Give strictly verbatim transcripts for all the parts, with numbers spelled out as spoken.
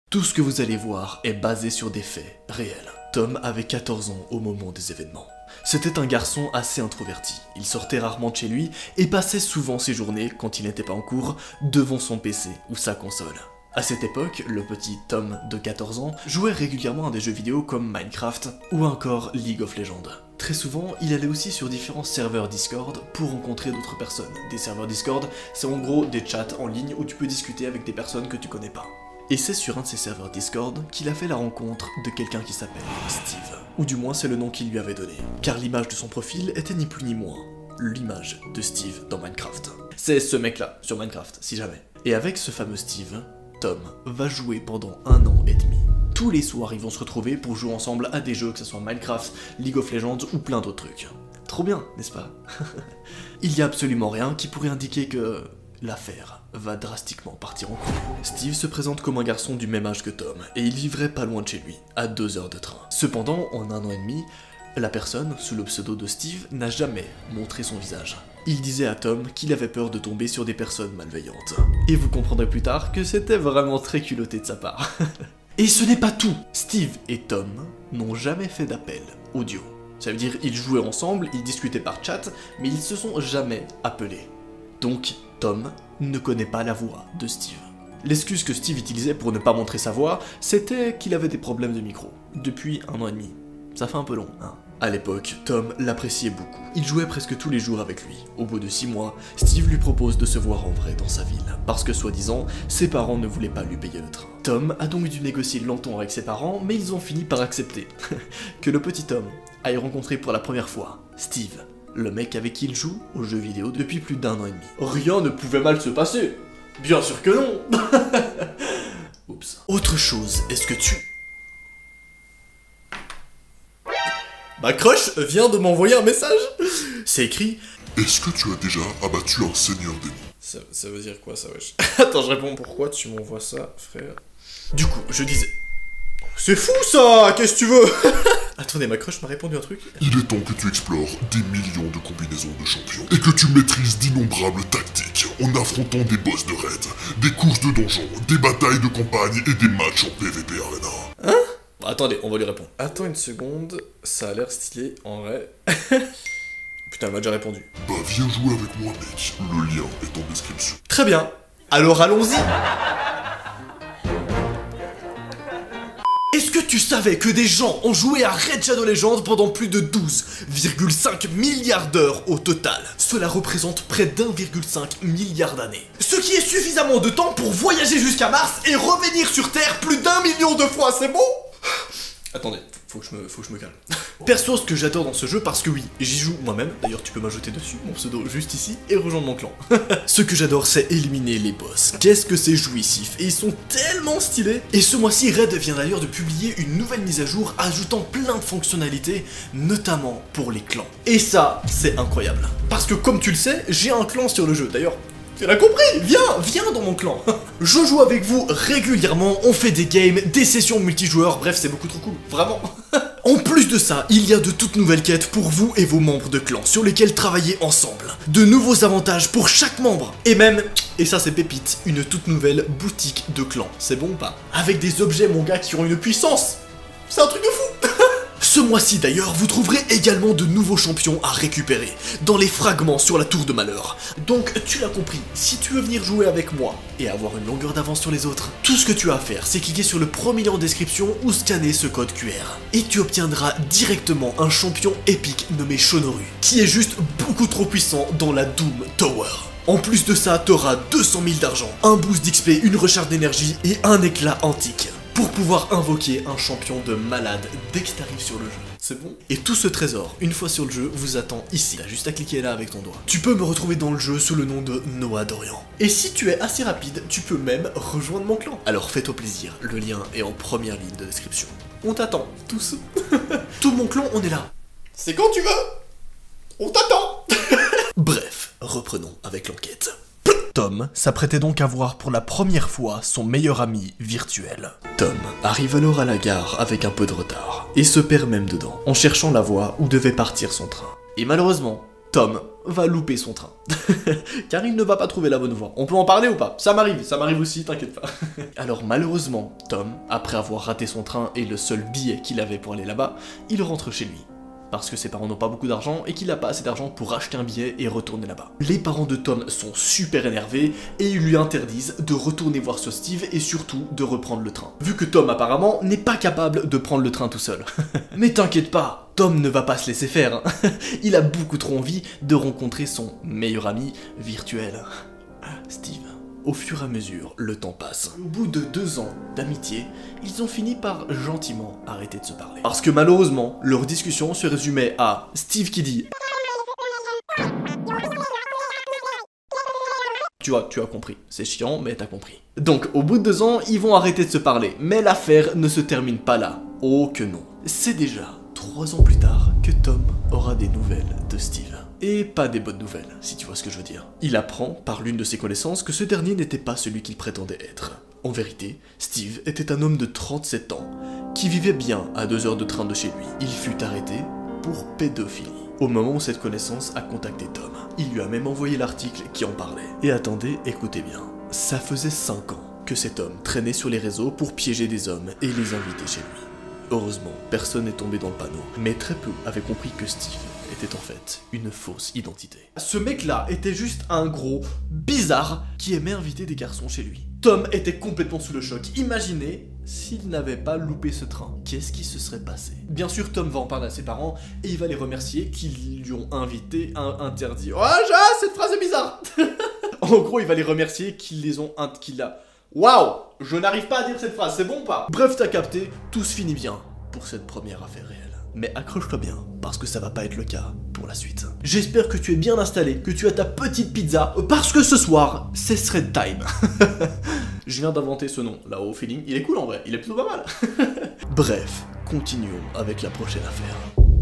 Tout ce que vous allez voir est basé sur des faits réels. Tom avait quatorze ans au moment des événements. C'était un garçon assez introverti, il sortait rarement de chez lui et passait souvent ses journées, quand il n'était pas en cours, devant son P C ou sa console. À cette époque, le petit Tom de quatorze ans jouait régulièrement à des jeux vidéo comme Minecraft ou encore League of Legends. Très souvent, il allait aussi sur différents serveurs Discord pour rencontrer d'autres personnes. Des serveurs Discord, c'est en gros des chats en ligne où tu peux discuter avec des personnes que tu connais pas. Et c'est sur un de ces serveurs Discord qu'il a fait la rencontre de quelqu'un qui s'appelle Steve. Ou du moins c'est le nom qu'il lui avait donné. Car l'image de son profil était ni plus ni moins l'image de Steve dans Minecraft. C'est ce mec-là, sur Minecraft, si jamais. Et avec ce fameux Steve, Tom va jouer pendant un an et demi. Tous les soirs, ils vont se retrouver pour jouer ensemble à des jeux, que ce soit Minecraft, League of Legends ou plein d'autres trucs. Trop bien, n'est-ce pas? Il y a absolument rien qui pourrait indiquer que l'affaire va drastiquement partir en couille. Steve se présente comme un garçon du même âge que Tom, et il vivrait pas loin de chez lui, à deux heures de train. Cependant, en un an et demi, la personne, sous le pseudo de Steve, n'a jamais montré son visage. Il disait à Tom qu'il avait peur de tomber sur des personnes malveillantes. Et vous comprendrez plus tard que c'était vraiment très culotté de sa part. Et ce n'est pas tout! Steve et Tom n'ont jamais fait d'appel audio. Ça veut dire ils jouaient ensemble, ils discutaient par chat, mais ils se sont jamais appelés. Donc, Tom ne connaît pas la voix de Steve. L'excuse que Steve utilisait pour ne pas montrer sa voix, c'était qu'il avait des problèmes de micro. Depuis un an et demi. Ça fait un peu long, hein. À l'époque, Tom l'appréciait beaucoup. Il jouait presque tous les jours avec lui. Au bout de six mois, Steve lui propose de se voir en vrai dans sa ville, parce que soi-disant, ses parents ne voulaient pas lui payer le train. Tom a donc dû négocier longtemps avec ses parents, mais ils ont fini par accepter que le petit Tom aille rencontrer pour la première fois Steve, le mec avec qui il joue aux jeux vidéo depuis plus d'un an et demi. Rien ne pouvait mal se passer. Bien sûr que non. Oups. Autre chose, est-ce que tu... Ma crush vient de m'envoyer un message. C'est écrit: est-ce que tu as déjà abattu un seigneur d'ennemi? Ça, ça veut dire quoi ça, wesh? Attends, je réponds. Pourquoi tu m'envoies ça, frère? Du coup, je disais... C'est fou ça! Qu'est-ce que tu veux? Attendez, ma crush m'a répondu un truc. Il est temps que tu explores des millions de combinaisons de champions et que tu maîtrises d'innombrables tactiques en affrontant des boss de raid, des courses de donjons, des batailles de campagne et des matchs en P V P Arena. Hein? Attendez, on va lui répondre. Attends une seconde, ça a l'air stylé en vrai. Putain, elle m'a déjà répondu. Bah viens jouer avec moi mec, le lien est en description. Très bien, alors allons-y. Est-ce que tu savais que des gens ont joué à Raid Shadow Legends pendant plus de douze virgule cinq milliards d'heures au total? Cela représente près d'un virgule cinq milliard d'années. Ce qui est suffisamment de temps pour voyager jusqu'à Mars et revenir sur Terre plus d'un million de fois, c'est bon? Attendez, faut que je me, faut que je me calme. Perso, ce que j'adore dans ce jeu, parce que oui, j'y joue moi-même, d'ailleurs tu peux m'ajouter dessus, mon pseudo juste ici, et rejoindre mon clan. Ce que j'adore, c'est éliminer les boss. Qu'est-ce que c'est jouissif, et ils sont tellement stylés. Et ce mois-ci, Raid vient d'ailleurs de publier une nouvelle mise à jour ajoutant plein de fonctionnalités, notamment pour les clans. Et ça, c'est incroyable. Parce que comme tu le sais, j'ai un clan sur le jeu, d'ailleurs... Tu l'as compris, viens, viens dans mon clan. Je joue avec vous régulièrement, on fait des games, des sessions multijoueurs, bref c'est beaucoup trop cool, vraiment. En plus de ça, il y a de toutes nouvelles quêtes pour vous et vos membres de clan, sur lesquelles travailler ensemble. De nouveaux avantages pour chaque membre. Et même, et ça c'est pépite, une toute nouvelle boutique de clan. C'est bon ou pas? Avec des objets mon gars qui ont une puissance. C'est un truc de fou. Ce mois-ci d'ailleurs, vous trouverez également de nouveaux champions à récupérer dans les fragments sur la tour de malheur. Donc tu l'as compris, si tu veux venir jouer avec moi et avoir une longueur d'avance sur les autres, tout ce que tu as à faire, c'est cliquer sur le premier lien en description ou scanner ce code Q R. Et tu obtiendras directement un champion épique nommé Shonoru, qui est juste beaucoup trop puissant dans la Doom Tower. En plus de ça, t'auras deux cent mille d'argent, un boost d'X P, une recharge d'énergie et un éclat antique, pour pouvoir invoquer un champion de malade dès que t'arrives sur le jeu. C'est bon? Et tout ce trésor, une fois sur le jeu, vous attend ici. T'as juste à cliquer là avec ton doigt. Tu peux me retrouver dans le jeu sous le nom de Noah Dorian. Et si tu es assez rapide, tu peux même rejoindre mon clan. Alors fais-toi plaisir, le lien est en première ligne de description. On t'attend, tous. Tout mon clan, on est là. C'est quand tu veux. On t'attend. Bref, reprenons avec l'enquête. Tom s'apprêtait donc à voir pour la première fois son meilleur ami virtuel. Tom arrive alors à la gare avec un peu de retard, et se perd même dedans, en cherchant la voie où devait partir son train. Et malheureusement, Tom va louper son train. Car il ne va pas trouver la bonne voie. On peut en parler ou pas? Ça m'arrive, ça m'arrive aussi, t'inquiète pas. Alors malheureusement, Tom, après avoir raté son train et le seul billet qu'il avait pour aller là-bas, il rentre chez lui. Parce que ses parents n'ont pas beaucoup d'argent et qu'il n'a pas assez d'argent pour acheter un billet et retourner là-bas. Les parents de Tom sont super énervés et ils lui interdisent de retourner voir ce Steve et surtout de reprendre le train. Vu que Tom apparemment n'est pas capable de prendre le train tout seul. Mais t'inquiète pas, Tom ne va pas se laisser faire. Hein. Il a beaucoup trop envie de rencontrer son meilleur ami virtuel, Steve. Au fur et à mesure, le temps passe. Au bout de deux ans d'amitié, ils ont fini par gentiment arrêter de se parler. Parce que malheureusement, leur discussion se résumait à Steve qui dit... Tu vois, tu as compris. C'est chiant, mais t'as compris. Donc, au bout de deux ans, ils vont arrêter de se parler. Mais l'affaire ne se termine pas là. Oh que non. C'est déjà trois ans plus tard que Tom aura des nouvelles de Steve. Et pas des bonnes nouvelles, si tu vois ce que je veux dire. Il apprend, par l'une de ses connaissances, que ce dernier n'était pas celui qu'il prétendait être. En vérité, Steve était un homme de trente-sept ans, qui vivait bien à deux heures de train de chez lui. Il fut arrêté pour pédophilie. Au moment où cette connaissance a contacté Tom, il lui a même envoyé l'article qui en parlait. Et attendez, écoutez bien, ça faisait cinq ans que cet homme traînait sur les réseaux pour piéger des hommes et les inviter chez lui. Heureusement, personne n'est tombé dans le panneau, mais très peu avaient compris que Steve était en fait une fausse identité. Ce mec-là était juste un gros bizarre qui aimait inviter des garçons chez lui. Tom était complètement sous le choc. Imaginez s'il n'avait pas loupé ce train. Qu'est-ce qui se serait passé? Bien sûr, Tom va en parler à ses parents et il va les remercier qu'ils lui ont invité, un, interdit. Oh, ah, cette phrase est bizarre. En gros, il va les remercier qu'ils les ont... qu'il a... Waouh, je n'arrive pas à dire cette phrase, c'est bon ou pas? Bref, t'as capté, tout se finit bien pour cette première affaire réelle. Mais accroche-toi bien, parce que ça va pas être le cas pour la suite. J'espère que tu es bien installé, que tu as ta petite pizza, parce que ce soir, c'est Thread Time. Je viens d'inventer ce nom, là au feeling, il est cool en vrai, il est plutôt pas mal. Bref, continuons avec la prochaine affaire.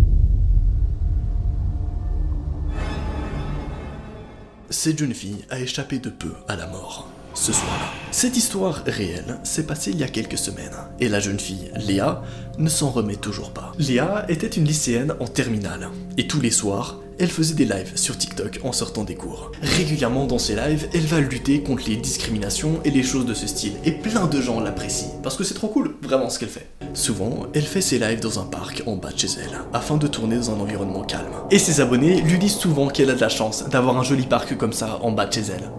Cette jeune fille a échappé de peu à la mort. Ce soir-là. Cette histoire réelle s'est passée il y a quelques semaines, et la jeune fille, Léa, ne s'en remet toujours pas. Léa était une lycéenne en terminale, et tous les soirs, elle faisait des lives sur TikTok en sortant des cours. Régulièrement dans ses lives, elle va lutter contre les discriminations et les choses de ce style, et plein de gens l'apprécient, parce que c'est trop cool, vraiment ce qu'elle fait. Souvent, elle fait ses lives dans un parc en bas de chez elle, afin de tourner dans un environnement calme. Et ses abonnés lui disent souvent qu'elle a de la chance d'avoir un joli parc comme ça en bas de chez elle.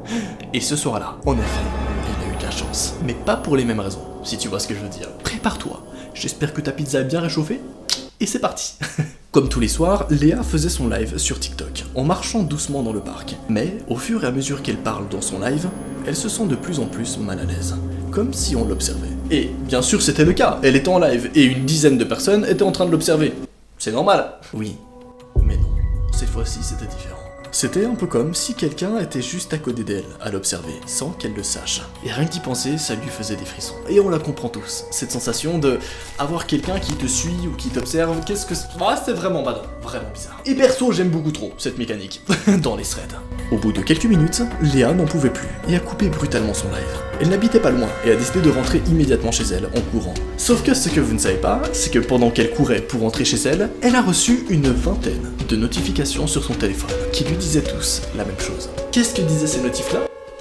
Et ce soir-là, en effet, elle a eu de la chance. Mais pas pour les mêmes raisons, si tu vois ce que je veux dire. Prépare-toi, j'espère que ta pizza est bien réchauffée, et c'est parti. Comme tous les soirs, Léa faisait son live sur TikTok, en marchant doucement dans le parc. Mais, au fur et à mesure qu'elle parle dans son live, elle se sent de plus en plus mal à l'aise, comme si on l'observait. Et, bien sûr, c'était le cas, elle était en live, et une dizaine de personnes étaient en train de l'observer. C'est normal. Oui, mais non, cette fois-ci c'était différent. C'était un peu comme si quelqu'un était juste à côté d'elle, à l'observer, sans qu'elle le sache. Et rien que d'y penser, ça lui faisait des frissons. Et on la comprend tous, cette sensation de avoir quelqu'un qui te suit ou qui t'observe, qu'est-ce que... Ah, c'est vraiment badant, vraiment bizarre. Et perso, j'aime beaucoup trop cette mécanique, dans les threads. Au bout de quelques minutes, Léa n'en pouvait plus, et a coupé brutalement son live. Elle n'habitait pas loin, et a décidé de rentrer immédiatement chez elle, en courant. Sauf que ce que vous ne savez pas, c'est que pendant qu'elle courait pour rentrer chez elle, elle a reçu une vingtaine de notifications sur son téléphone, qui lui disaient tous la même chose. Qu'est-ce que disaient ces notifs-là?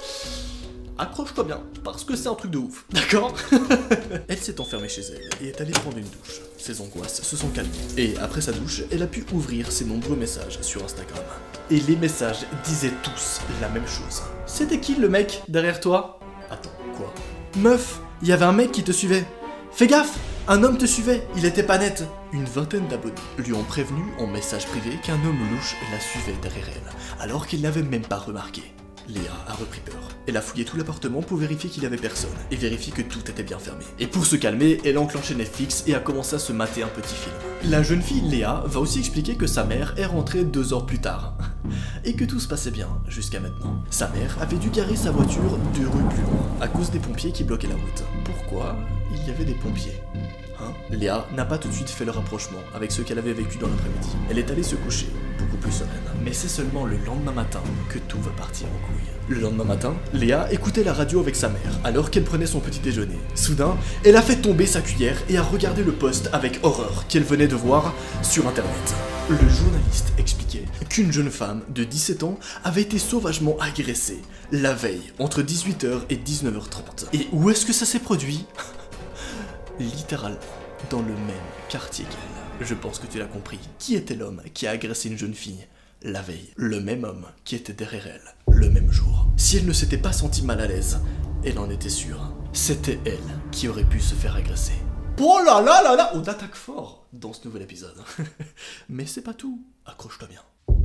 Accroche-toi bien, parce que c'est un truc de ouf, d'accord? Elle s'est enfermée chez elle et est allée prendre une douche. Ses angoisses se sont calmées. Et après sa douche, elle a pu ouvrir ses nombreux messages sur Instagram. Et les messages disaient tous la même chose. C'était qui le mec derrière toi? Attends, quoi? Meuf, il y avait un mec qui te suivait. Fais gaffe, un homme te suivait, il était pas net. Une vingtaine d'abonnés lui ont prévenu en message privé qu'un homme louche la suivait derrière elle, alors qu'il n'avait même pas remarqué. Léa a repris peur. Elle a fouillé tout l'appartement pour vérifier qu'il n'y avait personne, et vérifier que tout était bien fermé. Et pour se calmer, elle a enclenché Netflix et a commencé à se mater un petit film. La jeune fille Léa va aussi expliquer que sa mère est rentrée deux heures plus tard, et que tout se passait bien jusqu'à maintenant. Sa mère avait dû garer sa voiture deux rues plus loin, à cause des pompiers qui bloquaient la route. Pourquoi il y avait des pompiers? Hein? Léa n'a pas tout de suite fait le rapprochement avec ce qu'elle avait vécu dans l'après-midi. Elle est allée se coucher, beaucoup plus sereine. Mais c'est seulement le lendemain matin que tout va partir en couille. Le lendemain matin, Léa écoutait la radio avec sa mère, alors qu'elle prenait son petit déjeuner. Soudain, elle a fait tomber sa cuillère et a regardé le post avec horreur qu'elle venait de voir sur internet. Le journaliste expliquait qu'une jeune femme de dix-sept ans avait été sauvagement agressée la veille entre dix-huit heures et dix-neuf heures trente. Et où est-ce que ça s'est produit? Littéralement, dans le même quartier qu'elle. Je pense que tu l'as compris. Qui était l'homme qui a agressé une jeune fille la veille? Le même homme qui était derrière elle, le même jour. Si elle ne s'était pas sentie mal à l'aise, elle en était sûre. C'était elle qui aurait pu se faire agresser. Oh là là là là, on attaque fort dans ce nouvel épisode. Mais c'est pas tout, accroche-toi bien.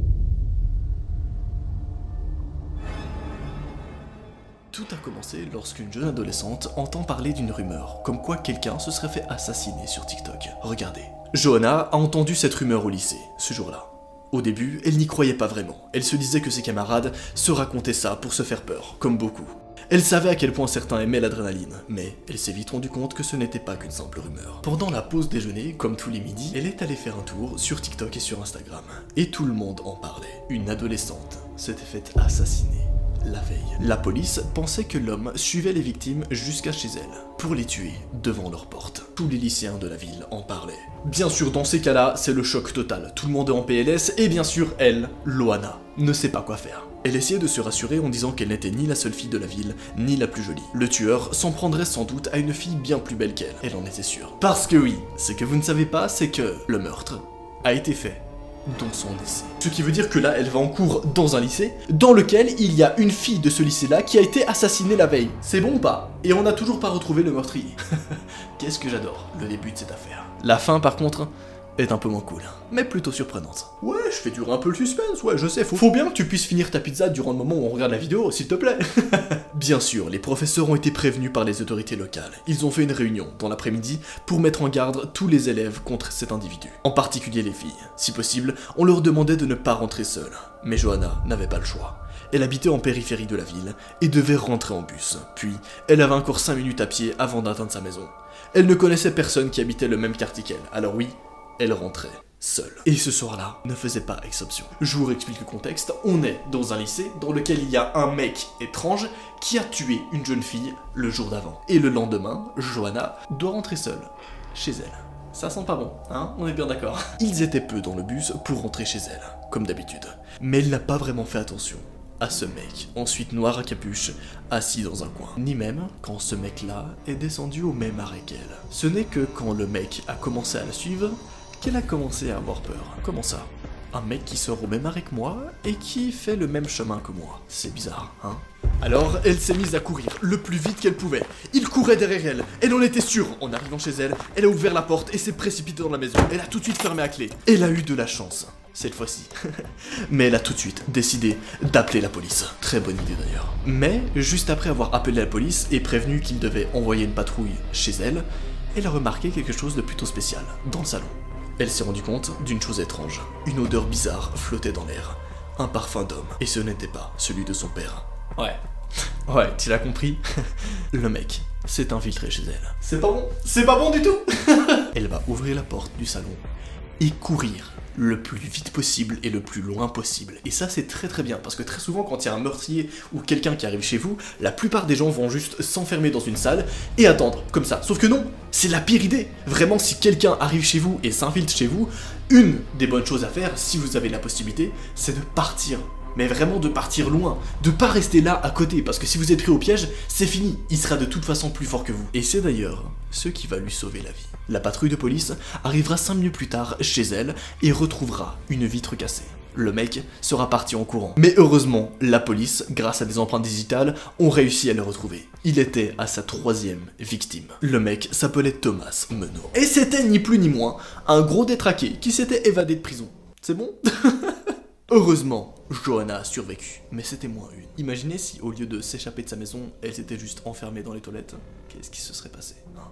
Tout a commencé lorsqu'une jeune adolescente entend parler d'une rumeur, comme quoi quelqu'un se serait fait assassiner sur TikTok. Regardez. Johanna a entendu cette rumeur au lycée, ce jour-là. Au début, elle n'y croyait pas vraiment. Elle se disait que ses camarades se racontaient ça pour se faire peur, comme beaucoup. Elle savait à quel point certains aimaient l'adrénaline, mais elle s'est vite rendu compte que ce n'était pas qu'une simple rumeur. Pendant la pause déjeuner, comme tous les midis, elle est allée faire un tour sur TikTok et sur Instagram. Et tout le monde en parlait. Une adolescente s'était faite assassiner la veille. La police pensait que l'homme suivait les victimes jusqu'à chez elles, pour les tuer devant leur porte. Tous les lycéens de la ville en parlaient. Bien sûr, dans ces cas-là, c'est le choc total. Tout le monde est en P L S, et bien sûr, elle, Loana, ne sait pas quoi faire. Elle essayait de se rassurer en disant qu'elle n'était ni la seule fille de la ville, ni la plus jolie. Le tueur s'en prendrait sans doute à une fille bien plus belle qu'elle, elle en était sûre. Parce que oui, ce que vous ne savez pas, c'est que le meurtre a été fait dans son lycée. Ce qui veut dire que là, elle va en cours dans un lycée, dans lequel il y a une fille de ce lycée-là qui a été assassinée la veille. C'est bon ou pas? Et on n'a toujours pas retrouvé le meurtrier. Qu'est-ce que j'adore, le début de cette affaire. La fin, par contre, est un peu moins cool, mais plutôt surprenante. Ouais, je fais durer un peu le suspense, ouais, je sais, faut, faut bien que tu puisses finir ta pizza durant le moment où on regarde la vidéo, s'il te plaît. Bien sûr, les professeurs ont été prévenus par les autorités locales. Ils ont fait une réunion dans l'après-midi pour mettre en garde tous les élèves contre cet individu, en particulier les filles. Si possible, on leur demandait de ne pas rentrer seules, mais Johanna n'avait pas le choix. Elle habitait en périphérie de la ville et devait rentrer en bus. Puis, elle avait encore cinq minutes à pied avant d'atteindre sa maison. Elle ne connaissait personne qui habitait le même quartier qu'elle, alors oui, elle rentrait seule. Et ce soir-là ne faisait pas exception. Je vous réexplique le contexte. On est dans un lycée dans lequel il y a un mec étrange qui a tué une jeune fille le jour d'avant. Et le lendemain, Johanna doit rentrer seule, chez elle. Ça sent pas bon, hein? On est bien d'accord. Ils étaient peu dans le bus pour rentrer chez elle, comme d'habitude. Mais elle n'a pas vraiment fait attention à ce mec, ensuite noir à capuche, assis dans un coin. Ni même quand ce mec-là est descendu au même arrêt qu'elle. Ce n'est que quand le mec a commencé à la suivre qu'elle a commencé à avoir peur. Comment ça? Un mec qui sort au même arrêt que moi et qui fait le même chemin que moi. C'est bizarre, hein? Alors, elle s'est mise à courir le plus vite qu'elle pouvait. Il courait derrière elle, elle en était sûre. En arrivant chez elle, elle a ouvert la porte et s'est précipitée dans la maison. Elle a tout de suite fermé à clé. Elle a eu de la chance, cette fois-ci. Mais elle a tout de suite décidé d'appeler la police. Très bonne idée d'ailleurs. Mais, juste après avoir appelé la police et prévenu qu'il devait envoyer une patrouille chez elle, elle a remarqué quelque chose de plutôt spécial dans le salon. Elle s'est rendue compte d'une chose étrange. Une odeur bizarre flottait dans l'air. Un parfum d'homme. Et ce n'était pas celui de son père. Ouais. Ouais, tu l'as compris. Le mec s'est infiltré chez elle. C'est pas bon. C'est pas bon du tout. Elle va ouvrir la porte du salon et courir le plus vite possible et le plus loin possible. Et ça, c'est très très bien, parce que très souvent, quand il y a un meurtrier ou quelqu'un qui arrive chez vous, la plupart des gens vont juste s'enfermer dans une salle et attendre, comme ça. Sauf que non, c'est la pire idée. Vraiment, si quelqu'un arrive chez vous et s'infiltre chez vous, une des bonnes choses à faire, si vous avez la possibilité, c'est de partir. Mais vraiment de partir loin, de pas rester là à côté, parce que si vous êtes pris au piège, c'est fini, il sera de toute façon plus fort que vous. Et c'est d'ailleurs ce qui va lui sauver la vie. La patrouille de police arrivera cinq minutes plus tard chez elle et retrouvera une vitre cassée. Le mec sera parti en courant. Mais heureusement, la police, grâce à des empreintes digitales, ont réussi à le retrouver. Il était à sa troisième victime. Le mec s'appelait Thomas Menot. Et c'était ni plus ni moins un gros détraqué qui s'était évadé de prison. C'est bon? Heureusement, Johanna a survécu, mais c'était moins une. Imaginez si, au lieu de s'échapper de sa maison, elle s'était juste enfermée dans les toilettes. Qu'est-ce qui se serait passé, hein?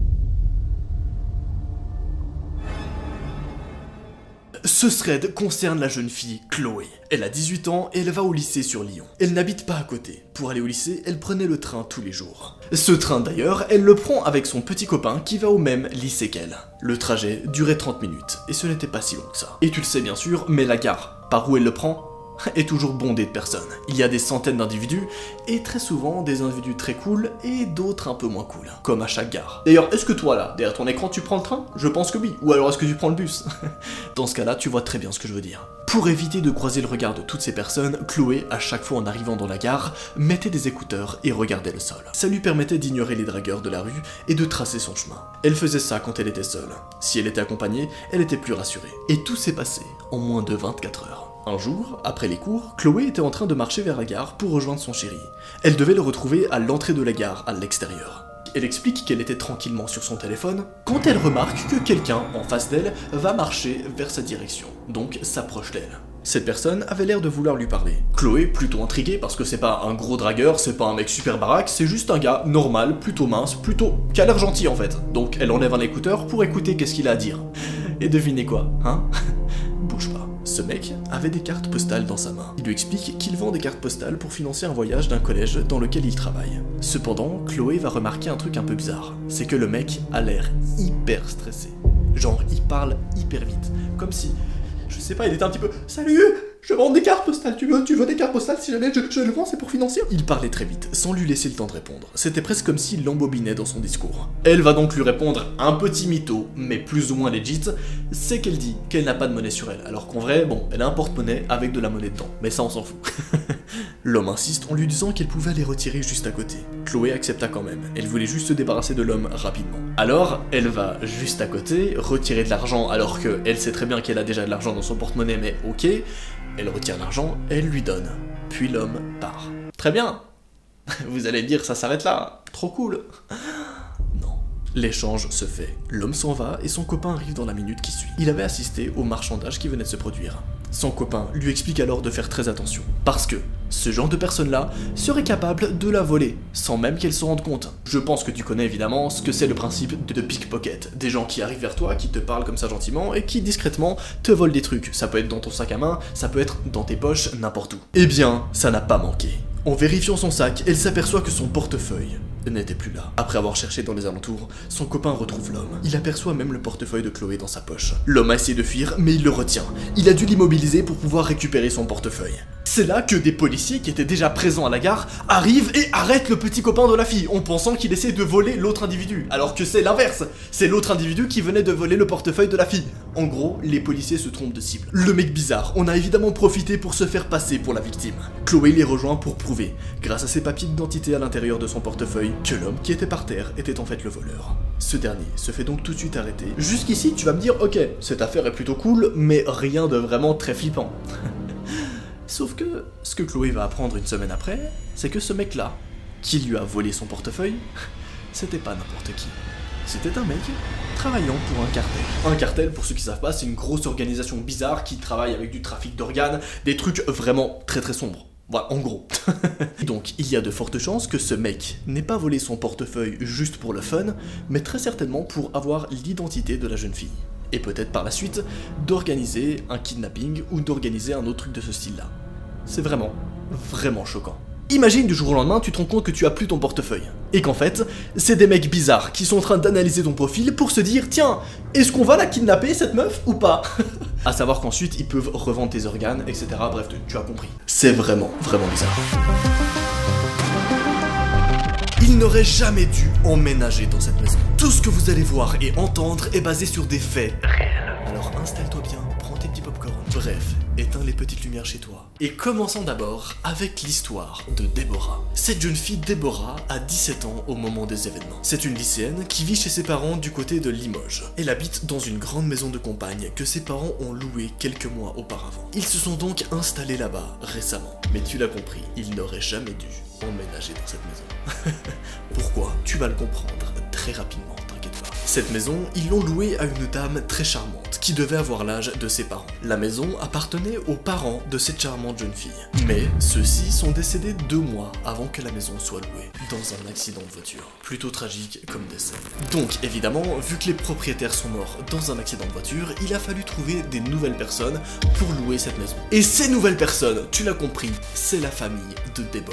Ce thread concerne la jeune fille Chloé. Elle a dix-huit ans et elle va au lycée sur Lyon. Elle n'habite pas à côté. Pour aller au lycée, elle prenait le train tous les jours. Ce train d'ailleurs, elle le prend avec son petit copain qui va au même lycée qu'elle. Le trajet durait trente minutes, et ce n'était pas si long que ça. Et tu le sais bien sûr, mais la gare, par où elle le prend? est toujours bondé de personnes. Il y a des centaines d'individus, et très souvent des individus très cool et d'autres un peu moins cool, comme à chaque gare. D'ailleurs, est-ce que toi là, derrière ton écran, tu prends le train? Je pense que oui. Ou alors est-ce que tu prends le bus? Dans ce cas-là, tu vois très bien ce que je veux dire. Pour éviter de croiser le regard de toutes ces personnes, Chloé, à chaque fois en arrivant dans la gare, mettait des écouteurs et regardait le sol. Ça lui permettait d'ignorer les dragueurs de la rue et de tracer son chemin. Elle faisait ça quand elle était seule. Si elle était accompagnée, elle était plus rassurée. Et tout s'est passé en moins de vingt-quatre heures. Un jour, après les cours, Chloé était en train de marcher vers la gare pour rejoindre son chéri. Elle devait le retrouver à l'entrée de la gare, à l'extérieur. Elle explique qu'elle était tranquillement sur son téléphone quand elle remarque que quelqu'un en face d'elle va marcher vers sa direction, donc s'approche d'elle. Cette personne avait l'air de vouloir lui parler. Chloé, plutôt intriguée parce que c'est pas un gros dragueur, c'est pas un mec super baraque, c'est juste un gars normal, plutôt mince, plutôt qui a l'air gentil en fait. Donc elle enlève un écouteur pour écouter qu'est-ce qu'il a à dire. Et devinez quoi, hein? Bouge pas. Ce mec avait des cartes postales dans sa main. Il lui explique qu'il vend des cartes postales pour financer un voyage d'un collège dans lequel il travaille. Cependant, Chloé va remarquer un truc un peu bizarre. C'est que le mec a l'air hyper stressé. Genre, il parle hyper vite. Comme si, je sais pas, il était un petit peu « Salut, je vends des cartes postales, tu veux, tu veux des cartes postales, si jamais je, je le vends, c'est pour financer ?» Il parlait très vite, sans lui laisser le temps de répondre. C'était presque comme s'il l'embobinait dans son discours. Elle va donc lui répondre un petit mytho, mais plus ou moins legit, c'est qu'elle dit qu'elle n'a pas de monnaie sur elle, alors qu'en vrai, bon, elle a un porte-monnaie avec de la monnaie dedans, mais ça on s'en fout. L'homme insiste en lui disant qu'elle pouvait les retirer juste à côté. Chloé accepta quand même, elle voulait juste se débarrasser de l'homme rapidement. Alors, elle va juste à côté, retirer de l'argent alors qu'elle sait très bien qu'elle a déjà de l'argent dans son porte-monnaie, mais ok, elle retire l'argent, elle lui donne, puis l'homme part. Très bien. Vous allez me dire ça s'arrête là, trop cool. Non. L'échange se fait. L'homme s'en va et son copain arrive dans la minute qui suit. Il avait assisté au marchandage qui venait de se produire. Son copain lui explique alors de faire très attention, parce que ce genre de personne-là serait capable de la voler, sans même qu'elle s'en rende compte. Je pense que tu connais évidemment ce que c'est le principe de pickpocket, des gens qui arrivent vers toi, qui te parlent comme ça gentiment, et qui discrètement te volent des trucs. Ça peut être dans ton sac à main, ça peut être dans tes poches, n'importe où. Eh bien, ça n'a pas manqué. En vérifiant son sac, elle s'aperçoit que son portefeuille n'était plus là. Après avoir cherché dans les alentours, son copain retrouve l'homme. Il aperçoit même le portefeuille de Chloé dans sa poche. L'homme a essayé de fuir, mais il le retient. Il a dû l'immobiliser pour pouvoir récupérer son portefeuille. C'est là que des policiers qui étaient déjà présents à la gare arrivent et arrêtent le petit copain de la fille en pensant qu'il essaie de voler l'autre individu, alors que c'est l'inverse. C'est l'autre individu qui venait de voler le portefeuille de la fille. En gros, les policiers se trompent de cible. Le mec bizarre, on a évidemment profité pour se faire passer pour la victime. Chloé les rejoint pour prouver, grâce à ses papiers d'identité à l'intérieur de son portefeuille, que l'homme qui était par terre était en fait le voleur. Ce dernier se fait donc tout de suite arrêter. Jusqu'ici, tu vas me dire, ok, cette affaire est plutôt cool, mais rien de vraiment très flippant. Sauf que, ce que Chloé va apprendre une semaine après, c'est que ce mec-là, qui lui a volé son portefeuille, c'était pas n'importe qui. C'était un mec travaillant pour un cartel. Un cartel, pour ceux qui savent pas, c'est une grosse organisation bizarre qui travaille avec du trafic d'organes, des trucs vraiment très très sombres. Voilà, en gros. Donc, il y a de fortes chances que ce mec n'ait pas volé son portefeuille juste pour le fun, mais très certainement pour avoir l'identité de la jeune fille. Et peut-être par la suite, d'organiser un kidnapping ou d'organiser un autre truc de ce style-là. C'est vraiment, vraiment choquant. Imagine du jour au lendemain, tu te rends compte que tu as plus ton portefeuille. Et qu'en fait, c'est des mecs bizarres qui sont en train d'analyser ton profil pour se dire, tiens, est-ce qu'on va la kidnapper cette meuf ou pas? À savoir qu'ensuite, ils peuvent revendre tes organes, et cetera. Bref, tu as compris. C'est vraiment, vraiment bizarre. Il n'aurait jamais dû emménager dans cette maison. Tout ce que vous allez voir et entendre est basé sur des faits réels. Alors installe-toi bien, prends tes petits popcorn. Bref, éteins les petites lumières chez toi. Et commençons d'abord avec l'histoire de Déborah. Cette jeune fille Déborah a dix-sept ans au moment des événements. C'est une lycéenne qui vit chez ses parents du côté de Limoges. Elle habite dans une grande maison de campagne que ses parents ont louée quelques mois auparavant. Ils se sont donc installés là-bas récemment. Mais tu l'as compris, ils n'auraient jamais dû emménager dans cette maison. Pourquoi? Tu vas le comprendre très rapidement, t'inquiète pas. Cette maison, ils l'ont louée à une dame très charmante qui devait avoir l'âge de ses parents. La maison appartenait aux parents de cette charmante jeune fille. Mais ceux-ci sont décédés deux mois avant que la maison soit louée, dans un accident de voiture. Plutôt tragique comme décès. Donc évidemment, vu que les propriétaires sont morts dans un accident de voiture, il a fallu trouver des nouvelles personnes pour louer cette maison. Et ces nouvelles personnes, tu l'as compris, c'est la famille de Déborah.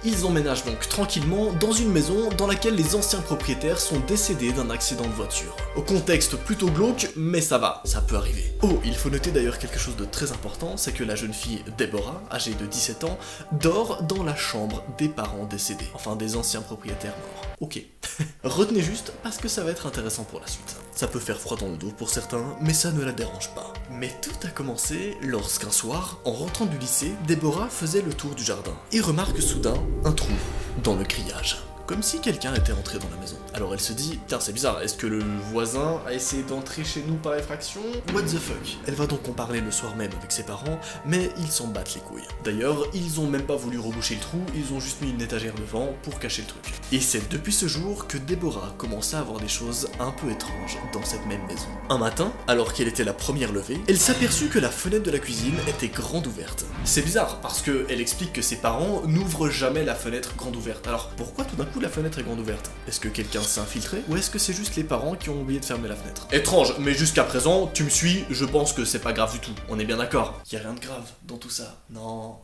Ils emménagent donc tranquillement dans une maison dans laquelle les anciens propriétaires sont décédés d'un accident de voiture. Au contexte plutôt glauque, mais ça va, ça peut arriver. Oh, il faut noter d'ailleurs quelque chose de très important, c'est que la jeune fille Deborah, âgée de dix-sept ans, dort dans la chambre des parents décédés, enfin des anciens propriétaires morts. Ok. Retenez juste parce que ça va être intéressant pour la suite. Ça peut faire froid dans le dos pour certains, mais ça ne la dérange pas. Mais tout a commencé lorsqu'un soir, en rentrant du lycée, Deborah faisait le tour du jardin et remarque soudain un trou dans le grillage. Comme si quelqu'un était entré dans la maison. Alors elle se dit, tiens c'est bizarre, est-ce que le voisin a essayé d'entrer chez nous par effraction? What the fuck? Elle va donc en parler le soir même avec ses parents, mais ils s'en battent les couilles. D'ailleurs, ils ont même pas voulu reboucher le trou, ils ont juste mis une étagère devant pour cacher le truc. Et c'est depuis ce jour que Deborah commença à voir des choses un peu étranges dans cette même maison. Un matin, alors qu'elle était la première levée, elle s'aperçut que la fenêtre de la cuisine était grande ouverte. C'est bizarre, parce que elle explique que ses parents n'ouvrent jamais la fenêtre grande ouverte. Alors pourquoi tout d'un coup la fenêtre est grande ouverte? Est-ce que quelqu'un s'est infiltré? Ou est-ce que c'est juste les parents qui ont oublié de fermer la fenêtre? Étrange, mais jusqu'à présent, tu me suis, je pense que c'est pas grave du tout. On est bien d'accord. Y a rien de grave dans tout ça. Non.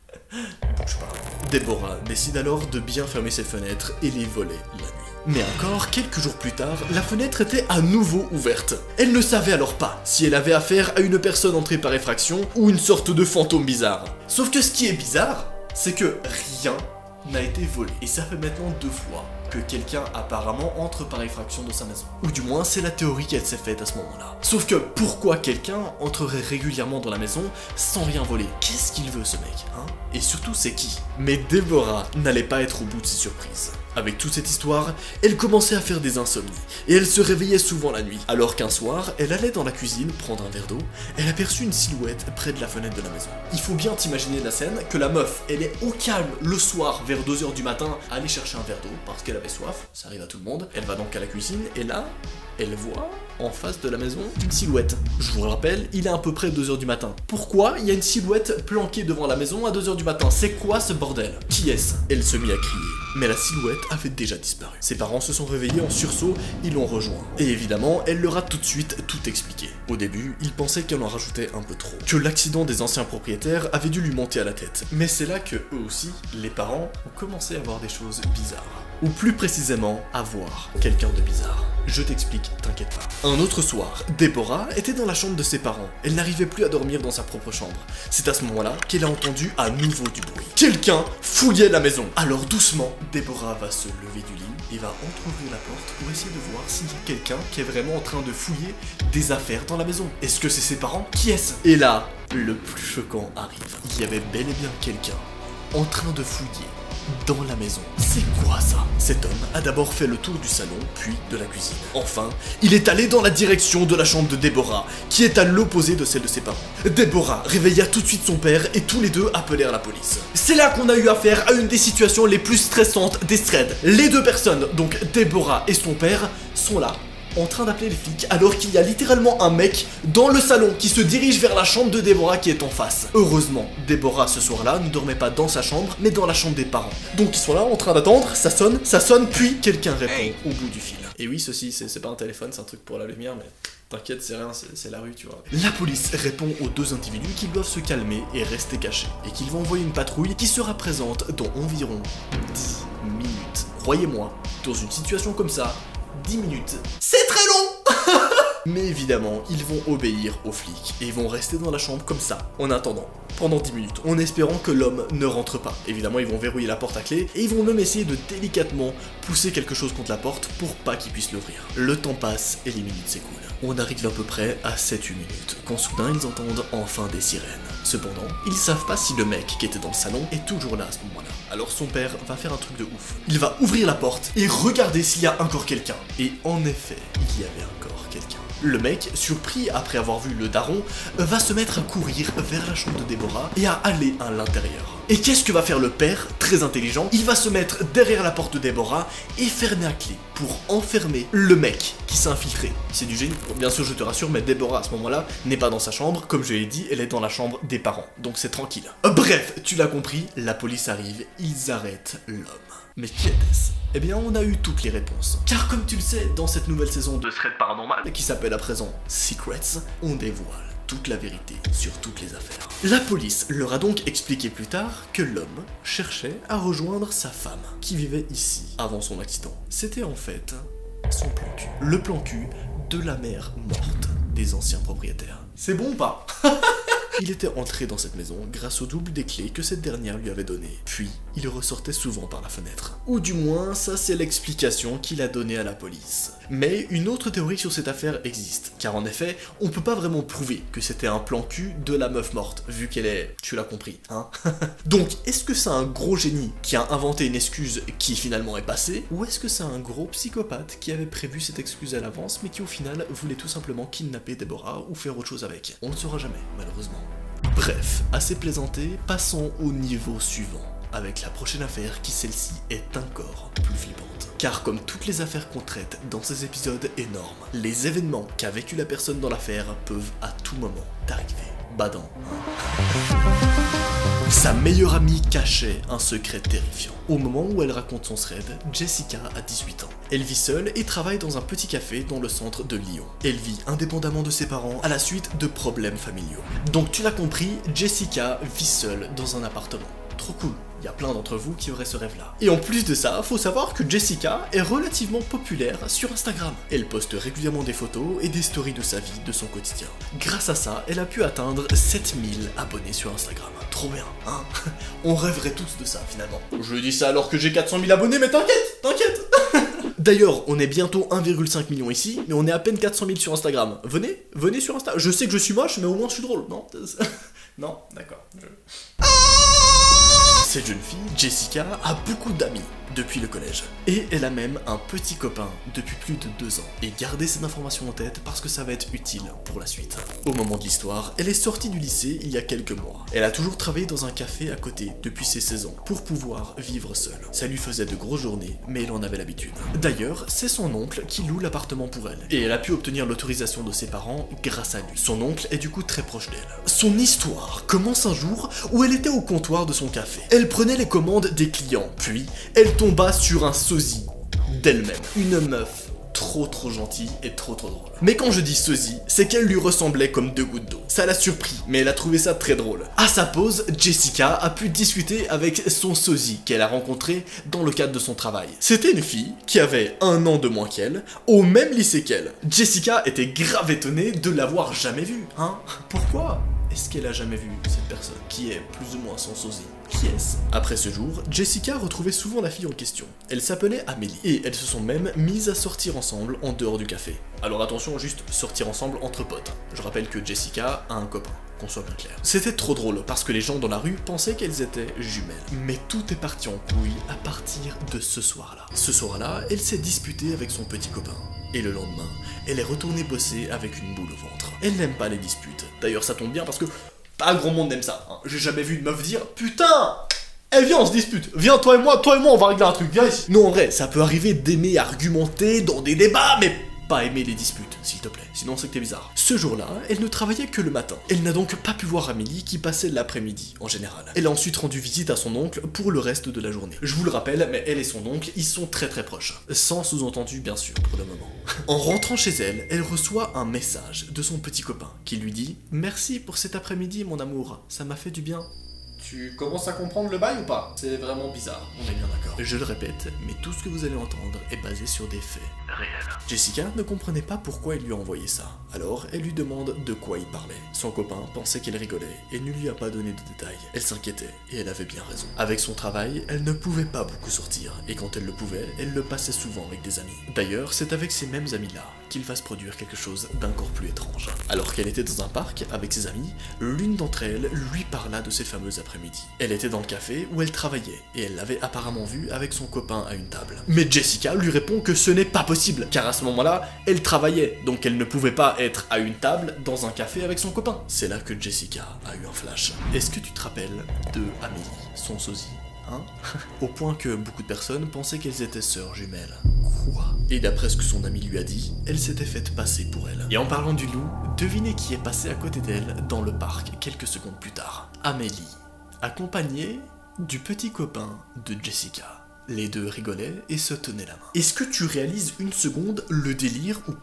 Bouge pas. Deborah décide alors de bien fermer ses fenêtres et les volets la nuit. Mais encore, quelques jours plus tard, la fenêtre était à nouveau ouverte. Elle ne savait alors pas si elle avait affaire à une personne entrée par effraction ou une sorte de fantôme bizarre. Sauf que ce qui est bizarre, c'est que rien n'a été volé. Et ça fait maintenant deux fois que quelqu'un apparemment entre par effraction dans sa maison. Ou du moins, c'est la théorie qu'elle s'est faite à ce moment-là. Sauf que pourquoi quelqu'un entrerait régulièrement dans la maison sans rien voler? Qu'est-ce qu'il veut ce mec, hein? Et surtout, c'est qui? Mais Deborah n'allait pas être au bout de ses surprises. Avec toute cette histoire, elle commençait à faire des insomnies, et elle se réveillait souvent la nuit. Alors qu'un soir, elle allait dans la cuisine prendre un verre d'eau, elle aperçut une silhouette près de la fenêtre de la maison. Il faut bien t'imaginer la scène, que la meuf, elle est au calme le soir vers deux heures du matin, à aller chercher un verre d'eau, parce qu'elle avait soif, ça arrive à tout le monde. Elle va donc à la cuisine, et là, elle voit, en face de la maison, une silhouette. Je vous le rappelle, il est à peu près deux heures du matin. Pourquoi il y a une silhouette planquée devant la maison à deux heures du matin? C'est quoi ce bordel? Qui est-ce? Elle se mit à crier. Mais la silhouette avait déjà disparu. Ses parents se sont réveillés en sursaut, ils l'ont rejoint. Et évidemment, elle leur a tout de suite tout expliqué. Au début, ils pensaient qu'elle en rajoutait un peu trop. Que l'accident des anciens propriétaires avait dû lui monter à la tête. Mais c'est là que, eux aussi, les parents, ont commencé à voir des choses bizarres. Ou plus précisément, à voir quelqu'un de bizarre. Je t'explique, t'inquiète pas. Un autre soir, Deborah était dans la chambre de ses parents. Elle n'arrivait plus à dormir dans sa propre chambre. C'est à ce moment-là qu'elle a entendu à nouveau du bruit. Quelqu'un fouillait la maison. Alors doucement, Deborah va se lever du lit et va entrouvrir la porte pour essayer de voir s'il y a quelqu'un qui est vraiment en train de fouiller des affaires dans la maison. Est-ce que c'est ses parents? Qui est-ce? Et là, le plus choquant arrive. Il y avait bel et bien quelqu'un en train de fouiller dans la maison. C'est quoi ça? Cet homme a d'abord fait le tour du salon, puis de la cuisine. Enfin, il est allé dans la direction de la chambre de Deborah, qui est à l'opposé de celle de ses parents. Deborah réveilla tout de suite son père et tous les deux appelèrent la police. C'est là qu'on a eu affaire à une des situations les plus stressantes des threads. Les deux personnes, donc Deborah et son père, sont là, en train d'appeler les flics, alors qu'il y a littéralement un mec dans le salon qui se dirige vers la chambre de Deborah qui est en face. Heureusement, Deborah ce soir-là ne dormait pas dans sa chambre, mais dans la chambre des parents. Donc ils sont là en train d'attendre, ça sonne, ça sonne, puis quelqu'un répond hey. Au bout du fil. Et oui, ceci, c'est pas un téléphone, c'est un truc pour la lumière, mais t'inquiète, c'est rien, c'est la rue, tu vois. La police répond aux deux individus qu'ils doivent se calmer et rester cachés, et qu'ils vont envoyer une patrouille qui sera présente dans environ dix minutes. Croyez-moi, dans une situation comme ça, dix minutes, c'est très long. Mais évidemment, ils vont obéir aux flics et ils vont rester dans la chambre comme ça, en attendant, pendant dix minutes, en espérant que l'homme ne rentre pas. Évidemment, ils vont verrouiller la porte à clé et ils vont même essayer de délicatement pousser quelque chose contre la porte pour pas qu'ils puissent l'ouvrir. Le temps passe et les minutes s'écoulent. On arrive à peu près à sept huit minutes, quand soudain ils entendent enfin des sirènes. Cependant, ils savent pas si le mec qui était dans le salon est toujours là à ce moment-là. Alors son père va faire un truc de ouf. Il va ouvrir la porte et regarder s'il y a encore quelqu'un. Et en effet, il y avait encore quelqu'un. Le mec, surpris après avoir vu le daron, va se mettre à courir vers la chambre de Deborah et à aller à l'intérieur. Et qu'est-ce que va faire le père, très intelligent? Il va se mettre derrière la porte de Deborah et fermer à clé pour enfermer le mec qui s'est infiltré. C'est du génie. Bien sûr, je te rassure, mais Deborah à ce moment-là n'est pas dans sa chambre. Comme je l'ai dit, elle est dans la chambre des parents. Donc c'est tranquille. Bref, tu l'as compris, la police arrive, ils arrêtent l'homme. Mais qui était-ce? Eh bien, on a eu toutes les réponses. Car comme tu le sais, dans cette nouvelle saison de Thread Paranormal, qui s'appelle à présent Secrets, on dévoile toute la vérité sur toutes les affaires. La police leur a donc expliqué plus tard que l'homme cherchait à rejoindre sa femme, qui vivait ici avant son accident. C'était en fait son plan cul. Le plan cul de la mère morte des anciens propriétaires. C'est bon ou pas? Il était entré dans cette maison grâce au double des clés que cette dernière lui avait données. Puis, il ressortait souvent par la fenêtre. Ou du moins, ça c'est l'explication qu'il a donnée à la police. Mais une autre théorie sur cette affaire existe, car en effet, on peut pas vraiment prouver que c'était un plan cul de la meuf morte, vu qu'elle est... tu l'as compris, hein. Donc, est-ce que c'est un gros génie qui a inventé une excuse qui finalement est passée, ou est-ce que c'est un gros psychopathe qui avait prévu cette excuse à l'avance, mais qui au final voulait tout simplement kidnapper Deborah ou faire autre chose avec? On ne le saura jamais, malheureusement. Bref, assez plaisanté, passons au niveau suivant, avec la prochaine affaire qui celle-ci est encore plus flippante. Car comme toutes les affaires qu'on traite dans ces épisodes énormes, les événements qu'a vécu la personne dans l'affaire peuvent à tout moment arriver. Badant, hein. Sa meilleure amie cachait un secret terrifiant. Au moment où elle raconte son thread, Jessica a dix-huit ans. Elle vit seule et travaille dans un petit café dans le centre de Lyon. Elle vit indépendamment de ses parents à la suite de problèmes familiaux. Donc tu l'as compris, Jessica vit seule dans un appartement. Trop cool. Il y a plein d'entre vous qui auraient ce rêve-là. Et en plus de ça, faut savoir que Jessica est relativement populaire sur Instagram. Elle poste régulièrement des photos et des stories de sa vie, de son quotidien. Grâce à ça, elle a pu atteindre sept mille abonnés sur Instagram. Trop bien, hein? On rêverait tous de ça, finalement. Je dis ça alors que j'ai quatre cent mille abonnés, mais t'inquiète, t'inquiète. D'ailleurs, on est bientôt un virgule cinq million ici, mais on est à peine quatre cent mille sur Instagram. Venez, venez sur Insta. Je sais que je suis moche, mais au moins je suis drôle, non? Non, d'accord. Je... Cette jeune fille, Jessica, a beaucoup d'amis depuis le collège. Et elle a même un petit copain depuis plus de deux ans. Et gardez cette information en tête parce que ça va être utile pour la suite. Au moment de l'histoire, elle est sortie du lycée il y a quelques mois. Elle a toujours travaillé dans un café à côté depuis ses seize ans pour pouvoir vivre seule. Ça lui faisait de grosses journées, mais elle en avait l'habitude. D'ailleurs, c'est son oncle qui loue l'appartement pour elle. Et elle a pu obtenir l'autorisation de ses parents grâce à lui. Son oncle est du coup très proche d'elle. Son histoire commence un jour où elle était au comptoir de son café. Elle prenait les commandes des clients, puis elle tomba sur un sosie d'elle-même. Une meuf trop trop gentille et trop trop drôle. Mais quand je dis sosie, c'est qu'elle lui ressemblait comme deux gouttes d'eau. Ça l'a surpris, mais elle a trouvé ça très drôle. À sa pause, Jessica a pu discuter avec son sosie qu'elle a rencontré dans le cadre de son travail. C'était une fille qui avait un an de moins qu'elle, au même lycée qu'elle. Jessica était grave étonnée de l'avoir jamais vue, hein. Pourquoi est-ce qu'elle a jamais vu cette personne qui est plus ou moins son sosie? Qui est-ce? Après ce jour, Jessica retrouvait souvent la fille en question. Elle s'appelait Amélie, et elles se sont même mises à sortir ensemble en dehors du café. Alors attention, juste sortir ensemble entre potes. Je rappelle que Jessica a un copain, qu'on soit bien clair. C'était trop drôle, parce que les gens dans la rue pensaient qu'elles étaient jumelles. Mais tout est parti en couille à partir de ce soir-là. Ce soir-là, elle s'est disputée avec son petit copain. Et le lendemain, elle est retournée bosser avec une boule au ventre. Elle n'aime pas les disputes. D'ailleurs, ça tombe bien parce que pas grand monde n'aime ça. Hein. J'ai jamais vu une meuf dire « Putain, eh viens, on se dispute. Viens, toi et moi, toi et moi, on va régler un truc. Viens ici. » Non, en vrai, ça peut arriver d'aimer argumenter dans des débats, mais pas aimer les disputes, s'il te plaît. Sinon, c'est que t'es bizarre. Ce jour-là, elle ne travaillait que le matin. Elle n'a donc pas pu voir Amélie qui passait l'après-midi, en général. Elle a ensuite rendu visite à son oncle pour le reste de la journée. Je vous le rappelle, mais elle et son oncle, ils sont très très proches. Sans sous-entendu, bien sûr, pour le moment. En rentrant chez elle, elle reçoit un message de son petit copain qui lui dit « Merci pour cet après-midi, mon amour. Ça m'a fait du bien. » Tu commences à comprendre le bail ou pas? C'est vraiment bizarre, on est bien d'accord. Je le répète, mais tout ce que vous allez entendre est basé sur des faits réels. Jessica ne comprenait pas pourquoi il lui a envoyé ça. Alors, elle lui demande de quoi il parlait. Son copain pensait qu'elle rigolait et ne lui a pas donné de détails. Elle s'inquiétait, et elle avait bien raison. Avec son travail, elle ne pouvait pas beaucoup sortir, et quand elle le pouvait, elle le passait souvent avec des amis. D'ailleurs, c'est avec ces mêmes amis-là qu'il va se produire quelque chose d'encore plus étrange. Alors qu'elle était dans un parc avec ses amis, l'une d'entre elles lui parla de ses fameuses après-midi. Elle était dans le café où elle travaillait, et elle l'avait apparemment vue avec son copain à une table. Mais Jessica lui répond que ce n'est pas possible, car à ce moment-là, elle travaillait, donc elle ne pouvait pas être à une table dans un café avec son copain. C'est là que Jessica a eu un flash. Est-ce que tu te rappelles de Amélie, son sosie? Hein? Au point que beaucoup de personnes pensaient qu'elles étaient sœurs jumelles. Quoi? Et d'après ce que son amie lui a dit, elle s'était faite passer pour elle. Et en parlant du loup, devinez qui est passé à côté d'elle dans le parc quelques secondes plus tard. Amélie, accompagnée du petit copain de Jessica. Les deux rigolaient et se tenaient la main. Est-ce que tu réalises une seconde le délire ou pas?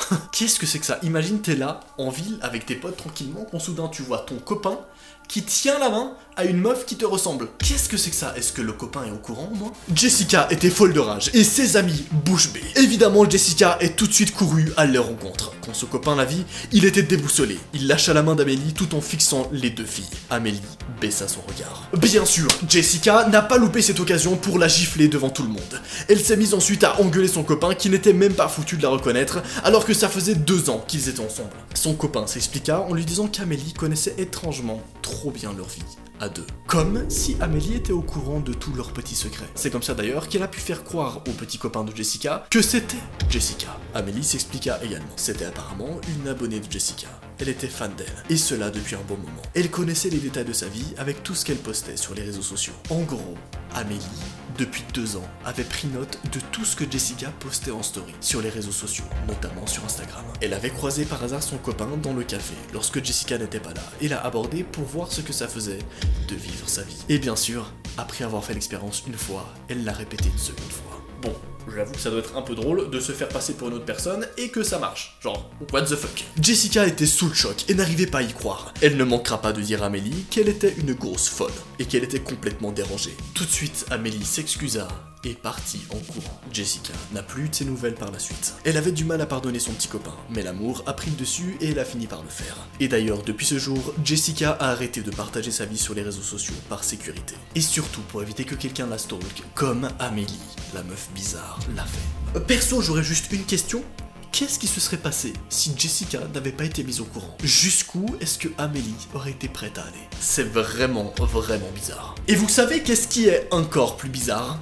Qu'est-ce que c'est que ça? Imagine t'es là, en ville, avec tes potes tranquillement, quand soudain tu vois ton copain qui tient la main à une meuf qui te ressemble. Qu'est-ce que c'est que ça? Est-ce que le copain est au courant, moi? Jessica était folle de rage, et ses amis bouche bée. Évidemment, Jessica est tout de suite courue à leur rencontre. Quand ce copain la vit, il était déboussolé. Il lâcha la main d'Amélie tout en fixant les deux filles. Amélie baissa son regard. Bien sûr, Jessica n'a pas loupé cette occasion pour la gifler devant tout le monde. Elle s'est mise ensuite à engueuler son copain qui n'était même pas foutu de la reconnaître, alors que ça faisait deux ans qu'ils étaient ensemble. Son copain s'expliqua en lui disant qu'Amélie connaissait étrangement trop bien leur vie à deux. Comme si Amélie était au courant de tous leurs petits secrets. C'est comme ça d'ailleurs qu'elle a pu faire croire au petit copain de Jessica que c'était Jessica. Amélie s'expliqua également. C'était apparemment une abonnée de Jessica. Elle était fan d'elle, et cela depuis un bon moment. Elle connaissait les détails de sa vie avec tout ce qu'elle postait sur les réseaux sociaux. En gros, Amélie, depuis deux ans, avait pris note de tout ce que Jessica postait en story sur les réseaux sociaux, notamment sur Instagram. Elle avait croisé par hasard son copain dans le café lorsque Jessica n'était pas là, et l'a abordé pour voir ce que ça faisait de vivre sa vie. Et bien sûr, après avoir fait l'expérience une fois, elle l'a répété une seconde fois. Bon, j'avoue que ça doit être un peu drôle de se faire passer pour une autre personne et que ça marche. Genre, what the fuck. Jessica était sous le choc et n'arrivait pas à y croire. Elle ne manquera pas de dire à Amélie qu'elle était une grosse folle et qu'elle était complètement dérangée. Tout de suite, Amélie s'excusa et partit en courant. Jessica n'a plus eu de ses nouvelles par la suite. Elle avait du mal à pardonner son petit copain, mais l'amour a pris le dessus et elle a fini par le faire. Et d'ailleurs, depuis ce jour, Jessica a arrêté de partager sa vie sur les réseaux sociaux par sécurité. Et surtout pour éviter que quelqu'un la stalk, comme Amélie, la meuf bizarre, l'a fait. Perso, j'aurais juste une question. Qu'est-ce qui se serait passé si Jessica n'avait pas été mise au courant? Jusqu'où est-ce que Amélie aurait été prête à aller? C'est vraiment, vraiment bizarre. Et vous savez qu'est-ce qui est encore plus bizarre?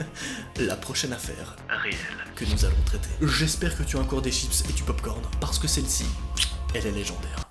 La prochaine affaire réelle que nous allons traiter. J'espère que tu as encore des chips et du popcorn, parce que celle-ci, elle est légendaire.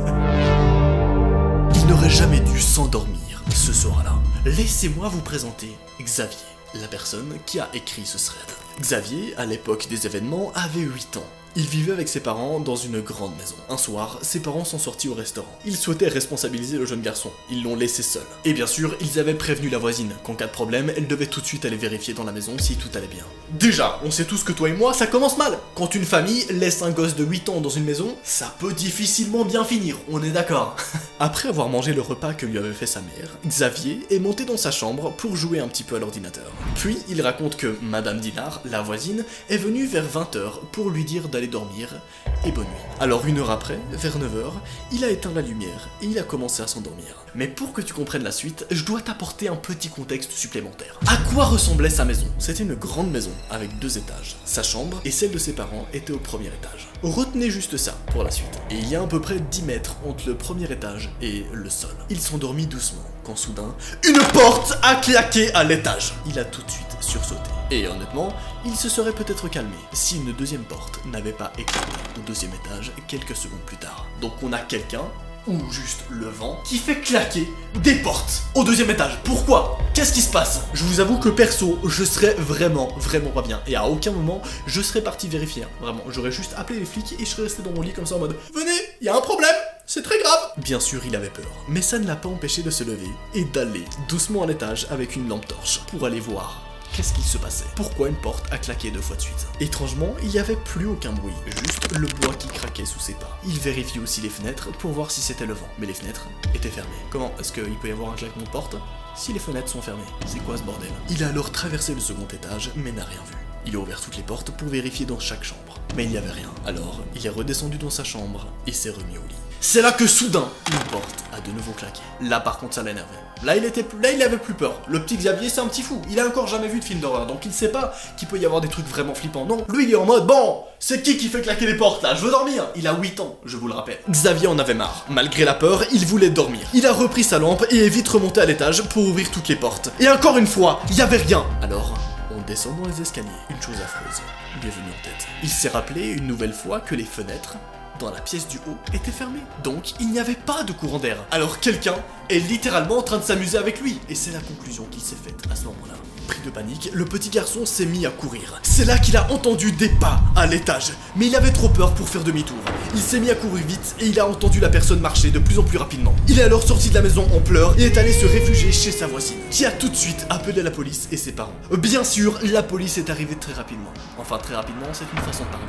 Il n'aurait jamais dû s'endormir ce soir-là. Laissez-moi vous présenter Xavier, la personne qui a écrit ce thread. Xavier, à l'époque des événements, avait huit ans. Il vivait avec ses parents dans une grande maison. Un soir, ses parents sont sortis au restaurant. Ils souhaitaient responsabiliser le jeune garçon. Ils l'ont laissé seul. Et bien sûr, ils avaient prévenu la voisine qu'en cas de problème, elle devait tout de suite aller vérifier dans la maison si tout allait bien. Déjà, on sait tous que toi et moi, ça commence mal. Quand une famille laisse un gosse de huit ans dans une maison, ça peut difficilement bien finir, on est d'accord. Après avoir mangé le repas que lui avait fait sa mère, Xavier est monté dans sa chambre pour jouer un petit peu à l'ordinateur. Puis, il raconte que Madame Dinard, la voisine, est venue vers vingt heures pour lui dire d'aller dormir et bonne nuit. Alors une heure après, vers neuf heures, il a éteint la lumière et il a commencé à s'endormir. Mais pour que tu comprennes la suite, je dois t'apporter un petit contexte supplémentaire. À quoi ressemblait sa maison? C'était une grande maison avec deux étages. Sa chambre et celle de ses parents étaient au premier étage. Retenez juste ça pour la suite. Et il y a à peu près dix mètres entre le premier étage et le sol. Il s'endormit doucement quand soudain, une porte a claqué à l'étage. Il a tout de suite sursauté. Et honnêtement, il se serait peut-être calmé si une deuxième porte n'avait pas éclaté au deuxième étage quelques secondes plus tard. Donc on a quelqu'un, ou juste le vent, qui fait claquer des portes au deuxième étage. Pourquoi? Qu'est-ce qui se passe? Je vous avoue que perso, je serais vraiment, vraiment pas bien. Et à aucun moment, je serais parti vérifier. Hein. Vraiment, j'aurais juste appelé les flics et je serais resté dans mon lit comme ça en mode « Venez, il y a un problème, c'est très grave !» Bien sûr, il avait peur. Mais ça ne l'a pas empêché de se lever et d'aller doucement à l'étage avec une lampe torche pour aller voir qu'est-ce qu'il se passait. Pourquoi une porte a claqué deux fois de suite? Étrangement, il n'y avait plus aucun bruit, juste le bois qui craquait sous ses pas. Il vérifie aussi les fenêtres pour voir si c'était le vent, mais les fenêtres étaient fermées. Comment est-ce qu'il peut y avoir un claquement de porte si les fenêtres sont fermées? C'est quoi ce bordel? Il a alors traversé le second étage, mais n'a rien vu. Il a ouvert toutes les portes pour vérifier dans chaque chambre, mais il n'y avait rien. Alors, il est redescendu dans sa chambre et s'est remis au lit. C'est là que soudain, une porte a de nouveau claqué. Là par contre ça l'énervait. Là il était plus... là il avait plus peur. Le petit Xavier c'est un petit fou. Il a encore jamais vu de film d'horreur, donc il sait pas qu'il peut y avoir des trucs vraiment flippants. Non, lui il est en mode bon, c'est qui qui fait claquer les portes là? Je veux dormir. Il a huit ans, je vous le rappelle. Xavier en avait marre. Malgré la peur, il voulait dormir. Il a repris sa lampe et est vite remonté à l'étage pour ouvrir toutes les portes. Et encore une fois, il y avait rien. Alors, on descend dans les escaliers. Une chose affreuse lui est venue en tête. Il s'est rappelé une nouvelle fois que les fenêtres dans la pièce du haut était fermée. Donc il n'y avait pas de courant d'air. Alors quelqu'un est littéralement en train de s'amuser avec lui. Et c'est la conclusion qu'il s'est faite à ce moment-là. Pris de panique, le petit garçon s'est mis à courir. C'est là qu'il a entendu des pas à l'étage. Mais il avait trop peur pour faire demi-tour. Il s'est mis à courir vite et il a entendu la personne marcher de plus en plus rapidement. Il est alors sorti de la maison en pleurs et est allé se réfugier chez sa voisine, qui a tout de suite appelé la police et ses parents. Bien sûr, la police est arrivée très rapidement. Enfin très rapidement, c'est une façon de parler, vu qu'ils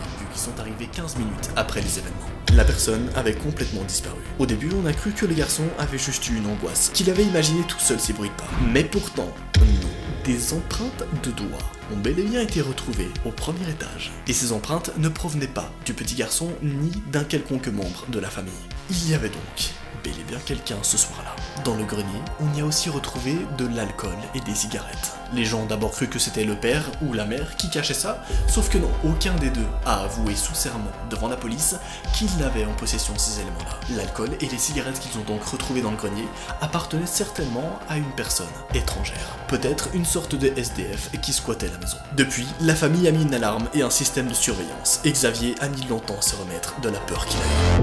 sont arrivés quinze minutes après les événements. La personne avait complètement disparu. Au début, on a cru que le garçon avait juste eu une angoisse, qu'il avait imaginé tout seul ces bruits de pas. Mais pourtant, non. Des empreintes de doigts ont bel et bien été retrouvées au premier étage. Et ces empreintes ne provenaient pas du petit garçon ni d'un quelconque membre de la famille. Il y avait donc bel et bien quelqu'un ce soir-là. Dans le grenier, on y a aussi retrouvé de l'alcool et des cigarettes. Les gens ont d'abord cru que c'était le père ou la mère qui cachait ça, sauf que non, aucun des deux a avoué sous serment devant la police qu'il avait en possession ces éléments-là. L'alcool et les cigarettes qu'ils ont donc retrouvés dans le grenier appartenaient certainement à une personne étrangère. Peut-être une sorte de S D F qui squattait la maison. Depuis, la famille a mis une alarme et un système de surveillance, et Xavier a mis longtemps à se remettre de la peur qu'il a eue.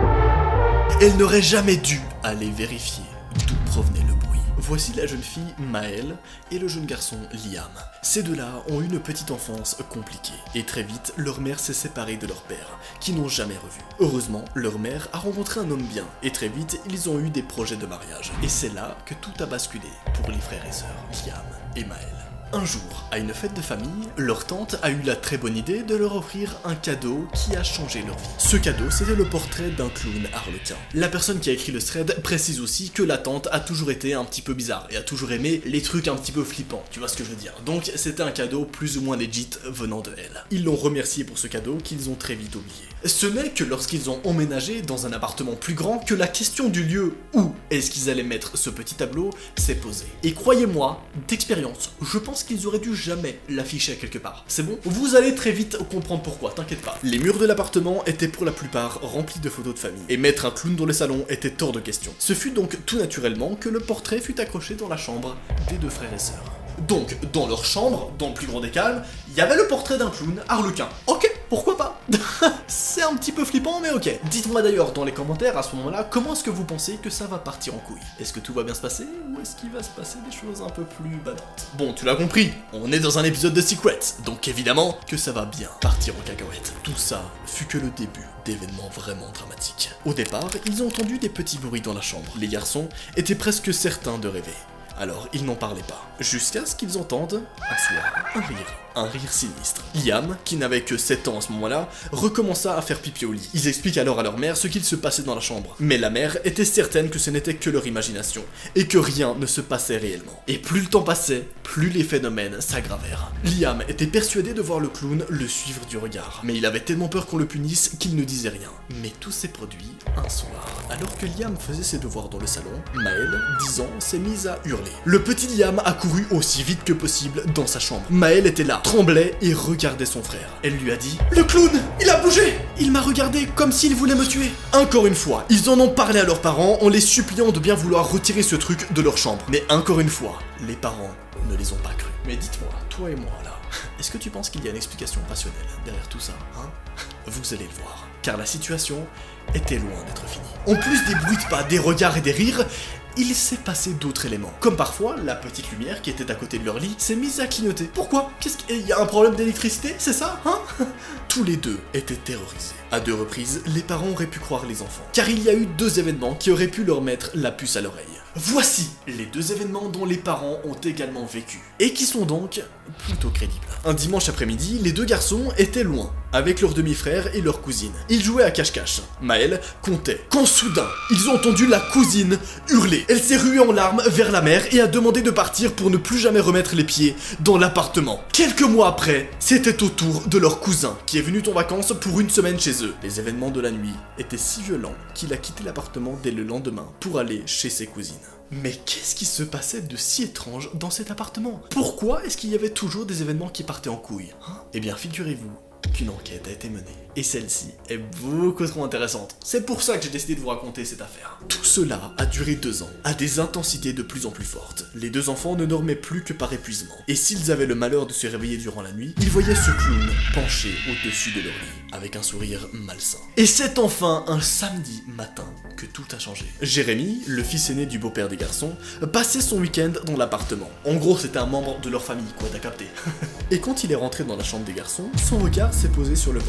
Elle n'aurait jamais dû aller vérifier d'où provenait le bruit. Voici la jeune fille Maëlle et le jeune garçon Liam. Ces deux-là ont eu une petite enfance compliquée, et très vite, leur mère s'est séparée de leur père, qui n'ont jamais revu. Heureusement, leur mère a rencontré un homme bien, et très vite, ils ont eu des projets de mariage. Et c'est là que tout a basculé pour les frères et sœurs, Liam et Maëlle. Un jour, à une fête de famille, leur tante a eu la très bonne idée de leur offrir un cadeau qui a changé leur vie. Ce cadeau, c'était le portrait d'un clown harlequin. La personne qui a écrit le thread précise aussi que la tante a toujours été un petit peu bizarre et a toujours aimé les trucs un petit peu flippants, tu vois ce que je veux dire. Donc c'était un cadeau plus ou moins legit venant de elle. Ils l'ont remercié pour ce cadeau qu'ils ont très vite oublié. Ce n'est que lorsqu'ils ont emménagé dans un appartement plus grand que la question du lieu où est-ce qu'ils allaient mettre ce petit tableau s'est posée. Et croyez-moi, d'expérience, je pense qu'ils auraient dû jamais l'afficher quelque part. C'est bon? Vous allez très vite comprendre pourquoi, t'inquiète pas. Les murs de l'appartement étaient pour la plupart remplis de photos de famille, et mettre un clown dans le salon était hors de question. Ce fut donc tout naturellement que le portrait fut accroché dans la chambre des deux frères et sœurs. Donc, dans leur chambre, dans le plus grand des calmes, il y avait le portrait d'un clown harlequin. Ok, pourquoi pas? C'est un petit peu flippant, mais ok. Dites-moi d'ailleurs dans les commentaires à ce moment-là, comment est-ce que vous pensez que ça va partir en couille? Est-ce que tout va bien se passer, ou est-ce qu'il va se passer des choses un peu plus badantes? Bon, tu l'as compris, on est dans un épisode de Secrets, donc évidemment que ça va bien partir en cacahuète. Tout ça fut que le début d'événements vraiment dramatiques. Au départ, ils ont entendu des petits bruits dans la chambre. Les garçons étaient presque certains de rêver. Alors, ils n'en parlaient pas, jusqu'à ce qu'ils entendent, un soir, un rire. Un rire sinistre. Liam, qui n'avait que sept ans à ce moment-là, recommença à faire pipi au lit. Ils expliquent alors à leur mère ce qu'il se passait dans la chambre. Mais la mère était certaine que ce n'était que leur imagination, et que rien ne se passait réellement. Et plus le temps passait, plus les phénomènes s'aggravèrent. Liam était persuadé de voir le clown le suivre du regard, mais il avait tellement peur qu'on le punisse qu'il ne disait rien. Mais tout s'est produit un soir. Alors que Liam faisait ses devoirs dans le salon, Maëlle, dix ans, s'est mise à hurler. Le petit Liam a couru aussi vite que possible dans sa chambre. Maëlle était là, tremblait et regardait son frère. Elle lui a dit « Le clown, il a bougé! Il m'a regardé comme s'il voulait me tuer !» Encore une fois, ils en ont parlé à leurs parents en les suppliant de bien vouloir retirer ce truc de leur chambre. Mais encore une fois, les parents ne les ont pas cru. Mais dites-moi, toi et moi là, est-ce que tu penses qu'il y a une explication rationnelle derrière tout ça, hein? Vous allez le voir, car la situation était loin d'être finie. En plus des bruits de pas, des regards et des rires, il s'est passé d'autres éléments. Comme parfois, la petite lumière qui était à côté de leur lit s'est mise à clignoter. Pourquoi? Qu'est-ce qu'il y a un problème d'électricité? C'est ça, hein? Tous les deux étaient terrorisés. À deux reprises, les parents auraient pu croire les enfants, car il y a eu deux événements qui auraient pu leur mettre la puce à l'oreille. Voici les deux événements dont les parents ont également vécu, et qui sont donc plutôt crédibles. Un dimanche après-midi, les deux garçons étaient loin, avec leur demi-frère et leur cousine. Ils jouaient à cache-cache. Maëlle comptait. Quand soudain, ils ont entendu la cousine hurler. Elle s'est ruée en larmes vers la mère et a demandé de partir pour ne plus jamais remettre les pieds dans l'appartement. Quelques mois après, c'était au tour de leur cousin, qui est venu en vacances pour une semaine chez eux. Les événements de la nuit étaient si violents qu'il a quitté l'appartement dès le lendemain pour aller chez ses cousines. Mais qu'est-ce qui se passait de si étrange dans cet appartement? Pourquoi est-ce qu'il y avait toujours des événements qui partaient en couille, hein? Eh bien, figurez-vous qu'une enquête a été menée. Et celle-ci est beaucoup trop intéressante. C'est pour ça que j'ai décidé de vous raconter cette affaire. Tout cela a duré deux ans, à des intensités de plus en plus fortes. Les deux enfants ne dormaient plus que par épuisement. Et s'ils avaient le malheur de se réveiller durant la nuit, ils voyaient ce clown penché au-dessus de leur lit, avec un sourire malsain. Et c'est enfin un samedi matin que tout a changé. Jérémy, le fils aîné du beau-père des garçons, passait son week-end dans l'appartement. En gros, c'était un membre de leur famille, quoi, t'as capté. Et quand il est rentré dans la chambre des garçons, son regard s'est posé sur le portrait.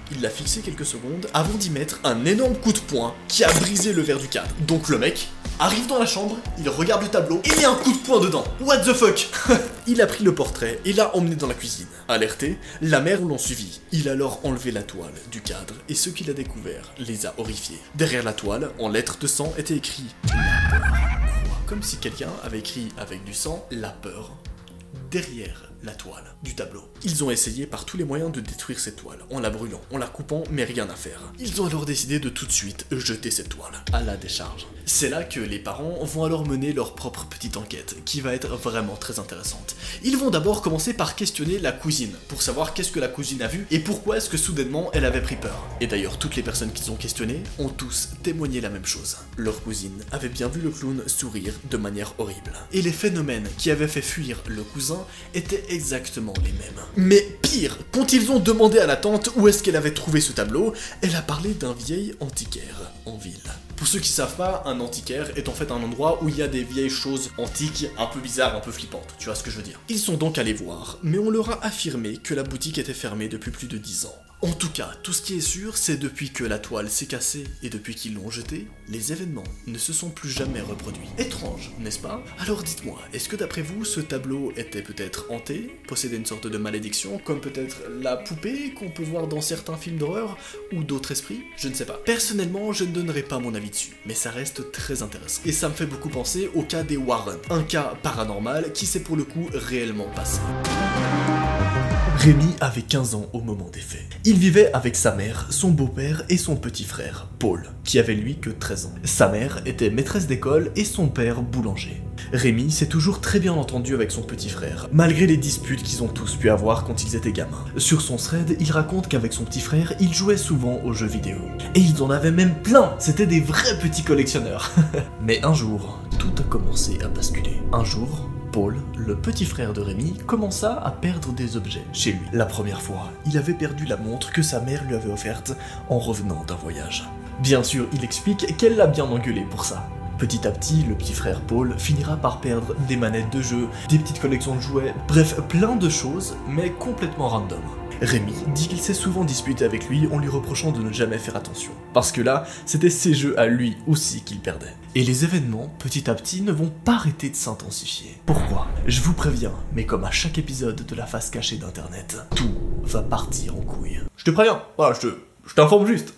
Il l'a fixé quelques secondes avant d'y mettre un énorme coup de poing qui a brisé le verre du cadre. Donc le mec arrive dans la chambre, il regarde le tableau et met un coup de poing dedans. What the fuck? Il a pris le portrait et l'a emmené dans la cuisine. Alerté, la mère l'ont suivi. Il a alors enlevé la toile du cadre et ce qu'il a découvert les a horrifiés. Derrière la toile, en lettres de sang, était écrit la peur. Comme si quelqu'un avait écrit avec du sang la peur derrière la toile du tableau. Ils ont essayé par tous les moyens de détruire cette toile, en la brûlant, en la coupant, mais rien à faire. Ils ont alors décidé de tout de suite jeter cette toile à la décharge. C'est là que les parents vont alors mener leur propre petite enquête, qui va être vraiment très intéressante. Ils vont d'abord commencer par questionner la cousine, pour savoir qu'est-ce que la cousine a vu et pourquoi est-ce que soudainement elle avait pris peur. Et d'ailleurs, toutes les personnes qu'ils ont questionnées ont tous témoigné la même chose. Leur cousine avait bien vu le clown sourire de manière horrible. Et les phénomènes qui avaient fait fuir le cousin étaient exactement les mêmes. Mais pire, quand ils ont demandé à la tante où est-ce qu'elle avait trouvé ce tableau, elle a parlé d'un vieil antiquaire en ville. Pour ceux qui savent pas, un antiquaire est en fait un endroit où il y a des vieilles choses antiques, un peu bizarres, un peu flippantes, tu vois ce que je veux dire. Ils sont donc allés voir, mais on leur a affirmé que la boutique était fermée depuis plus de dix ans. En tout cas, tout ce qui est sûr, c'est depuis que la toile s'est cassée et depuis qu'ils l'ont jetée, les événements ne se sont plus jamais reproduits. Étrange, n'est-ce pas? Alors dites-moi, est-ce que d'après vous, ce tableau était peut-être hanté, possédait une sorte de malédiction, comme peut-être la poupée qu'on peut voir dans certains films d'horreur, ou d'autres esprits? Je ne sais pas. Personnellement, je ne donnerai pas mon avis dessus, mais ça reste très intéressant. Et ça me fait beaucoup penser au cas des Warren, un cas paranormal qui s'est pour le coup réellement passé. Rémi avait quinze ans au moment des faits. Il vivait avec sa mère, son beau-père et son petit frère, Paul, qui avait lui que treize ans. Sa mère était maîtresse d'école et son père boulanger. Rémi s'est toujours très bien entendu avec son petit frère, malgré les disputes qu'ils ont tous pu avoir quand ils étaient gamins. Sur son thread, il raconte qu'avec son petit frère, il jouait souvent aux jeux vidéo. Et ils en avaient même plein, c'était des vrais petits collectionneurs. Mais un jour, tout a commencé à basculer. Un jour, Paul, le petit frère de Rémi, commença à perdre des objets chez lui. La première fois, il avait perdu la montre que sa mère lui avait offerte en revenant d'un voyage. Bien sûr, il explique qu'elle l'a bien engueulé pour ça. Petit à petit, le petit frère Paul finira par perdre des manettes de jeu, des petites collections de jouets, bref, plein de choses, mais complètement random. Rémi dit qu'il s'est souvent disputé avec lui en lui reprochant de ne jamais faire attention. Parce que là, c'était ses jeux à lui aussi qu'il perdait. Et les événements, petit à petit, ne vont pas arrêter de s'intensifier. Pourquoi? Je vous préviens, mais comme à chaque épisode de la face cachée d'internet, tout va partir en couille. Je te préviens, voilà, je te... Je t'informe juste.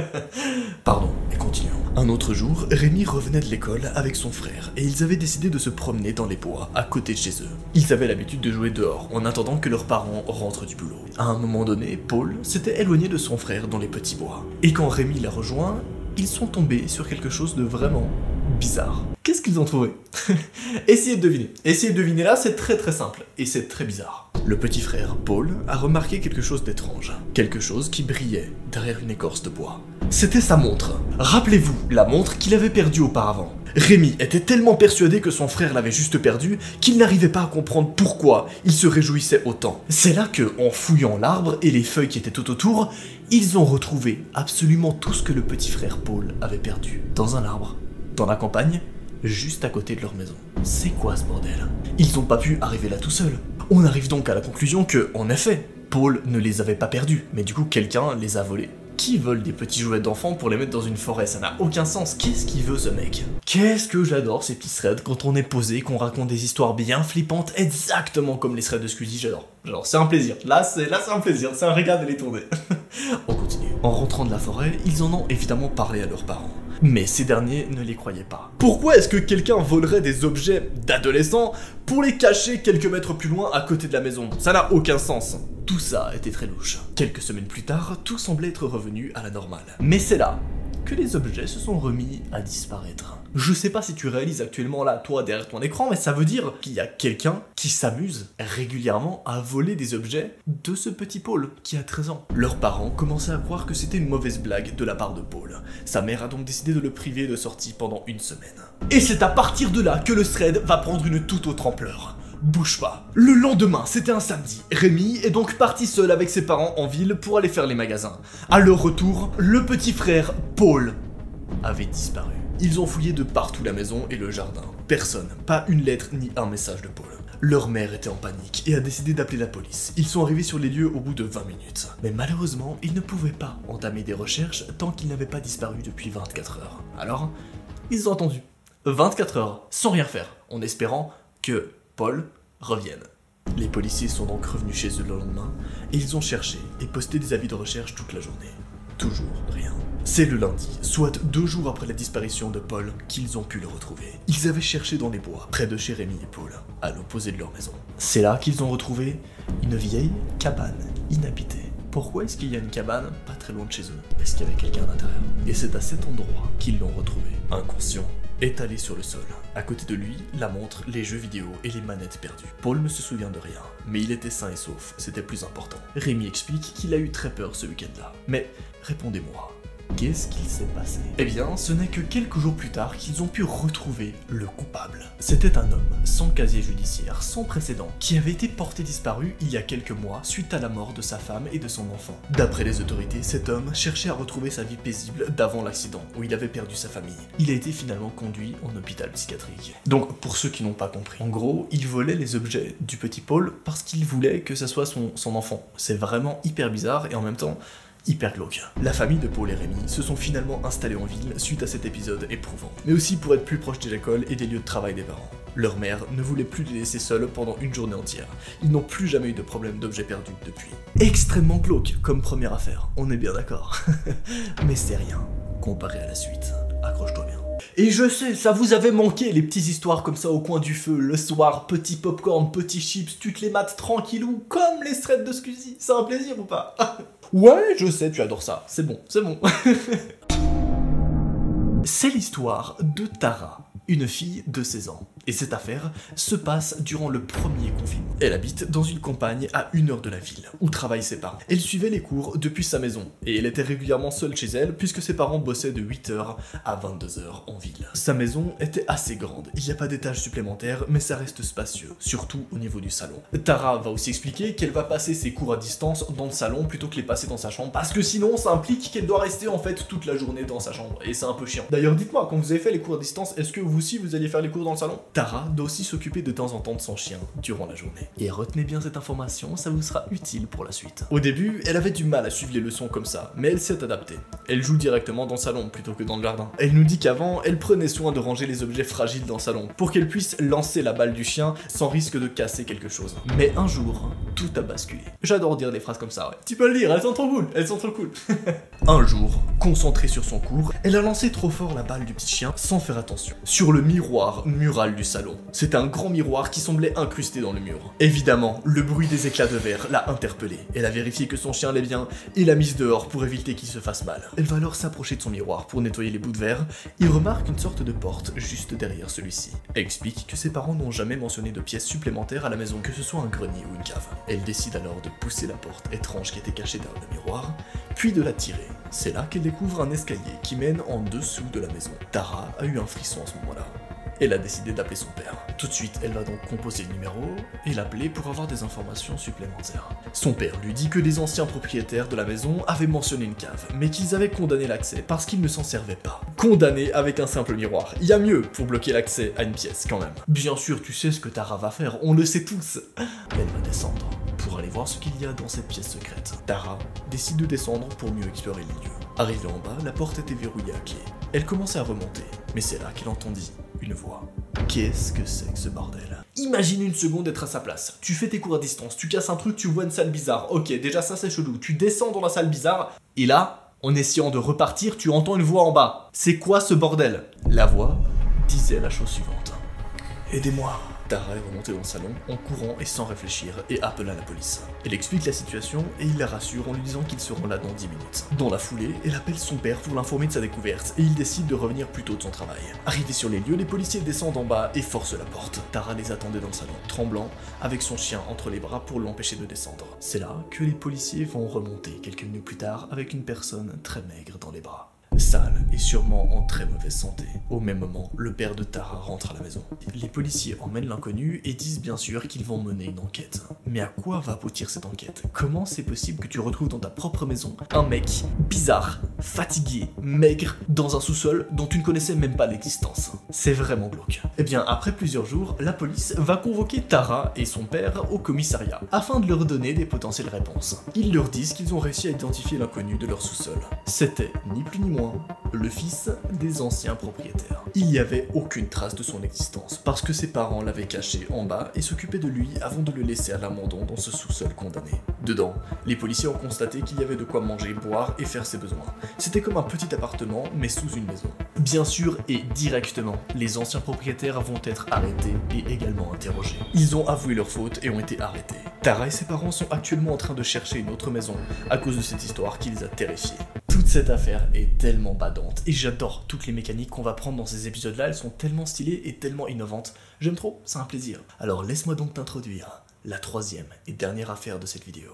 Pardon, et continuons. Un autre jour, Rémi revenait de l'école avec son frère et ils avaient décidé de se promener dans les bois, à côté de chez eux. Ils avaient l'habitude de jouer dehors, en attendant que leurs parents rentrent du boulot. À un moment donné, Paul s'était éloigné de son frère dans les petits bois. Et quand Rémi l'a rejoint, ils sont tombés sur quelque chose de vraiment bizarre. Qu'est-ce qu'ils ont trouvé? Essayez de deviner. Essayez de deviner là, c'est très très simple, et c'est très bizarre. Le petit frère, Paul, a remarqué quelque chose d'étrange. Quelque chose qui brillait derrière une écorce de bois. C'était sa montre. Rappelez-vous, la montre qu'il avait perdue auparavant. Rémi était tellement persuadé que son frère l'avait juste perdue qu'il n'arrivait pas à comprendre pourquoi il se réjouissait autant. C'est là que, en fouillant l'arbre et les feuilles qui étaient tout autour, ils ont retrouvé absolument tout ce que le petit frère Paul avait perdu. Dans un arbre, dans la campagne, juste à côté de leur maison. C'est quoi ce bordel? Ils n'ont pas pu arriver là tout seuls. On arrive donc à la conclusion que, en effet, Paul ne les avait pas perdus, mais du coup quelqu'un les a volés. Qui vole des petits jouets d'enfants pour les mettre dans une forêt? Ça n'a aucun sens. Qu'est-ce qu'il veut ce mec? Qu'est-ce que j'adore ces petits threads quand on est posé, qu'on raconte des histoires bien flippantes, exactement comme les threads de Squeezie, j'adore. J'adore, c'est un plaisir. Là c'est là c'est un plaisir, c'est un régal de les tourner. On continue. En rentrant de la forêt, ils en ont évidemment parlé à leurs parents. Mais ces derniers ne les croyaient pas. Pourquoi est-ce que quelqu'un volerait des objets d'adolescents pour les cacher quelques mètres plus loin à côté de la maison? Ça n'a aucun sens. Tout ça était très louche. Quelques semaines plus tard, tout semblait être revenu à la normale. Mais c'est là que les objets se sont remis à disparaître. Je sais pas si tu réalises actuellement là, toi, derrière ton écran, mais ça veut dire qu'il y a quelqu'un qui s'amuse régulièrement à voler des objets de ce petit Paul, qui a treize ans. Leurs parents commençaient à croire que c'était une mauvaise blague de la part de Paul. Sa mère a donc décidé de le priver de sortie pendant une semaine. Et c'est à partir de là que le thread va prendre une toute autre ampleur. Bouge pas. Le lendemain, c'était un samedi. Rémi est donc parti seul avec ses parents en ville pour aller faire les magasins. À leur retour, le petit frère, Paul, avait disparu. Ils ont fouillé de partout la maison et le jardin. Personne, pas une lettre ni un message de Paul. Leur mère était en panique et a décidé d'appeler la police. Ils sont arrivés sur les lieux au bout de vingt minutes. Mais malheureusement, ils ne pouvaient pas entamer des recherches tant qu'il n'avait pas disparu depuis vingt-quatre heures. Alors, ils ont attendu vingt-quatre heures sans rien faire, en espérant que Paul revienne. Les policiers sont donc revenus chez eux le lendemain et ils ont cherché et posté des avis de recherche toute la journée. Toujours rien. C'est le lundi, soit deux jours après la disparition de Paul, qu'ils ont pu le retrouver. Ils avaient cherché dans les bois, près de chez Rémi et Paul, à l'opposé de leur maison. C'est là qu'ils ont retrouvé une vieille cabane inhabitée. Pourquoi est-ce qu'il y a une cabane pas très loin de chez eux? Est-ce qu'il y avait quelqu'un à l'intérieur? Et c'est à cet endroit qu'ils l'ont retrouvé, inconscient, étalé sur le sol. À côté de lui, la montre, les jeux vidéo et les manettes perdues. Paul ne se souvient de rien, mais il était sain et sauf, c'était plus important. Rémi explique qu'il a eu très peur ce week-end-là. Mais répondez-moi, qu'est-ce qu'il s'est passé? Eh bien, ce n'est que quelques jours plus tard qu'ils ont pu retrouver le coupable. C'était un homme sans casier judiciaire, sans précédent, qui avait été porté disparu il y a quelques mois suite à la mort de sa femme et de son enfant. D'après les autorités, cet homme cherchait à retrouver sa vie paisible d'avant l'accident, où il avait perdu sa famille. Il a été finalement conduit en hôpital psychiatrique. Donc, pour ceux qui n'ont pas compris, en gros, il volait les objets du petit Paul parce qu'il voulait que ça soit son, son enfant. C'est vraiment hyper bizarre et en même temps hyper glauque. La famille de Paul et Rémi se sont finalement installés en ville suite à cet épisode éprouvant, mais aussi pour être plus proches de l'école et des lieux de travail des parents. Leur mère ne voulait plus les laisser seuls pendant une journée entière. Ils n'ont plus jamais eu de problème d'objets perdus depuis. Extrêmement glauque comme première affaire, on est bien d'accord. Mais c'est rien comparé à la suite. Accroche-toi bien. Et je sais, ça vous avait manqué les petites histoires comme ça au coin du feu, le soir, petit popcorn, petit chips, tu te les mates tranquillou, comme les threads de Squeezie. C'est un plaisir ou pas? Ouais, je sais, tu adores ça. C'est bon, c'est bon. C'est l'histoire de Tara, une fille de seize ans. Et cette affaire se passe durant le premier confinement. Elle habite dans une campagne à une heure de la ville, où travaillent ses parents. Elle suivait les cours depuis sa maison, et elle était régulièrement seule chez elle, puisque ses parents bossaient de huit heures à vingt-deux heures en ville. Sa maison était assez grande, il n'y a pas d'étage supplémentaire, mais ça reste spacieux, surtout au niveau du salon. Tara va aussi expliquer qu'elle va passer ses cours à distance dans le salon plutôt que les passer dans sa chambre, parce que sinon ça implique qu'elle doit rester en fait toute la journée dans sa chambre, et c'est un peu chiant. D'ailleurs, dites-moi, quand vous avez fait les cours à distance, est-ce que vous aussi vous alliez faire les cours dans le salon? Tara doit aussi s'occuper de temps en temps de son chien durant la journée. Et retenez bien cette information, ça vous sera utile pour la suite. Au début, elle avait du mal à suivre les leçons comme ça, mais elle s'est adaptée. Elle joue directement dans le salon plutôt que dans le jardin. Elle nous dit qu'avant, elle prenait soin de ranger les objets fragiles dans le salon pour qu'elle puisse lancer la balle du chien sans risque de casser quelque chose. Mais un jour, tout a basculé. J'adore dire des phrases comme ça, ouais. Tu peux le dire, elles sont trop cool, elles sont trop cool. Un jour, concentrée sur son cours, elle a lancé trop fort la balle du petit chien sans faire attention. Sur le miroir mural du salon. C'était un grand miroir qui semblait incrusté dans le mur. Évidemment, le bruit des éclats de verre l'a interpellée. Elle a vérifié que son chien allait bien et l'a mise dehors pour éviter qu'il se fasse mal. Elle va alors s'approcher de son miroir pour nettoyer les bouts de verre. Il remarque une sorte de porte juste derrière celui-ci. Elle explique que ses parents n'ont jamais mentionné de pièces supplémentaires à la maison, que ce soit un grenier ou une cave. Elle décide alors de pousser la porte étrange qui était cachée derrière le miroir, puis de la tirer. C'est là qu'elle découvre un escalier qui mène en dessous de la maison. Tara a eu un frisson à ce moment-là. Elle a décidé d'appeler son père. Tout de suite, elle va donc composer le numéro et l'appeler pour avoir des informations supplémentaires. Son père lui dit que les anciens propriétaires de la maison avaient mentionné une cave, mais qu'ils avaient condamné l'accès parce qu'ils ne s'en servaient pas. Condamné avec un simple miroir. Il y a mieux pour bloquer l'accès à une pièce quand même. Bien sûr, tu sais ce que Tara va faire, on le sait tous. Elle va descendre pour aller voir ce qu'il y a dans cette pièce secrète. Tara décide de descendre pour mieux explorer les lieux. Arrivée en bas, la porte était verrouillée à clé. Elle commençait à remonter, mais c'est là qu'elle entendit une voix. Qu'est-ce que c'est que ce bordel? Imagine une seconde être à sa place. Tu fais tes cours à distance, tu casses un truc, tu vois une salle bizarre. Ok, déjà ça c'est chelou. Tu descends dans la salle bizarre, et là, en essayant de repartir, tu entends une voix en bas. C'est quoi ce bordel? La voix disait la chose suivante. Aidez-moi. Tara est remontée dans le salon, en courant et sans réfléchir, et appela la police. Elle explique la situation et il la rassure en lui disant qu'ils seront là dans dix minutes. Dans la foulée, elle appelle son père pour l'informer de sa découverte, et il décide de revenir plus tôt de son travail. Arrivés sur les lieux, les policiers descendent en bas et forcent la porte. Tara les attendait dans le salon, tremblant, avec son chien entre les bras pour l'empêcher de descendre. C'est là que les policiers vont remonter quelques minutes plus tard avec une personne très maigre dans les bras. Sale et sûrement en très mauvaise santé. Au même moment, le père de Tara rentre à la maison. Les policiers emmènent l'inconnu et disent bien sûr qu'ils vont mener une enquête. Mais à quoi va aboutir cette enquête? Comment c'est possible que tu retrouves dans ta propre maison un mec bizarre, fatigué, maigre, dans un sous-sol dont tu ne connaissais même pas l'existence. C'est vraiment glauque. Eh bien, après plusieurs jours, la police va convoquer Tara et son père au commissariat, afin de leur donner des potentielles réponses. Ils leur disent qu'ils ont réussi à identifier l'inconnu de leur sous-sol. C'était, ni plus ni moins, le fils des anciens propriétaires. Il n'y avait aucune trace de son existence, parce que ses parents l'avaient caché en bas et s'occupaient de lui avant de le laisser à l'abandon dans ce sous-sol condamné. Dedans, les policiers ont constaté qu'il y avait de quoi manger, boire et faire ses besoins. C'était comme un petit appartement, mais sous une maison. Bien sûr et directement, les anciens propriétaires vont être arrêtés et également interrogés. Ils ont avoué leur faute et ont été arrêtés. Tara et ses parents sont actuellement en train de chercher une autre maison, à cause de cette histoire qui les a terrifiés. Toute cette affaire est tellement badante, et j'adore toutes les mécaniques qu'on va prendre dans ces épisodes-là, elles sont tellement stylées et tellement innovantes. J'aime trop, c'est un plaisir. Alors laisse-moi donc t'introduire la troisième et dernière affaire de cette vidéo.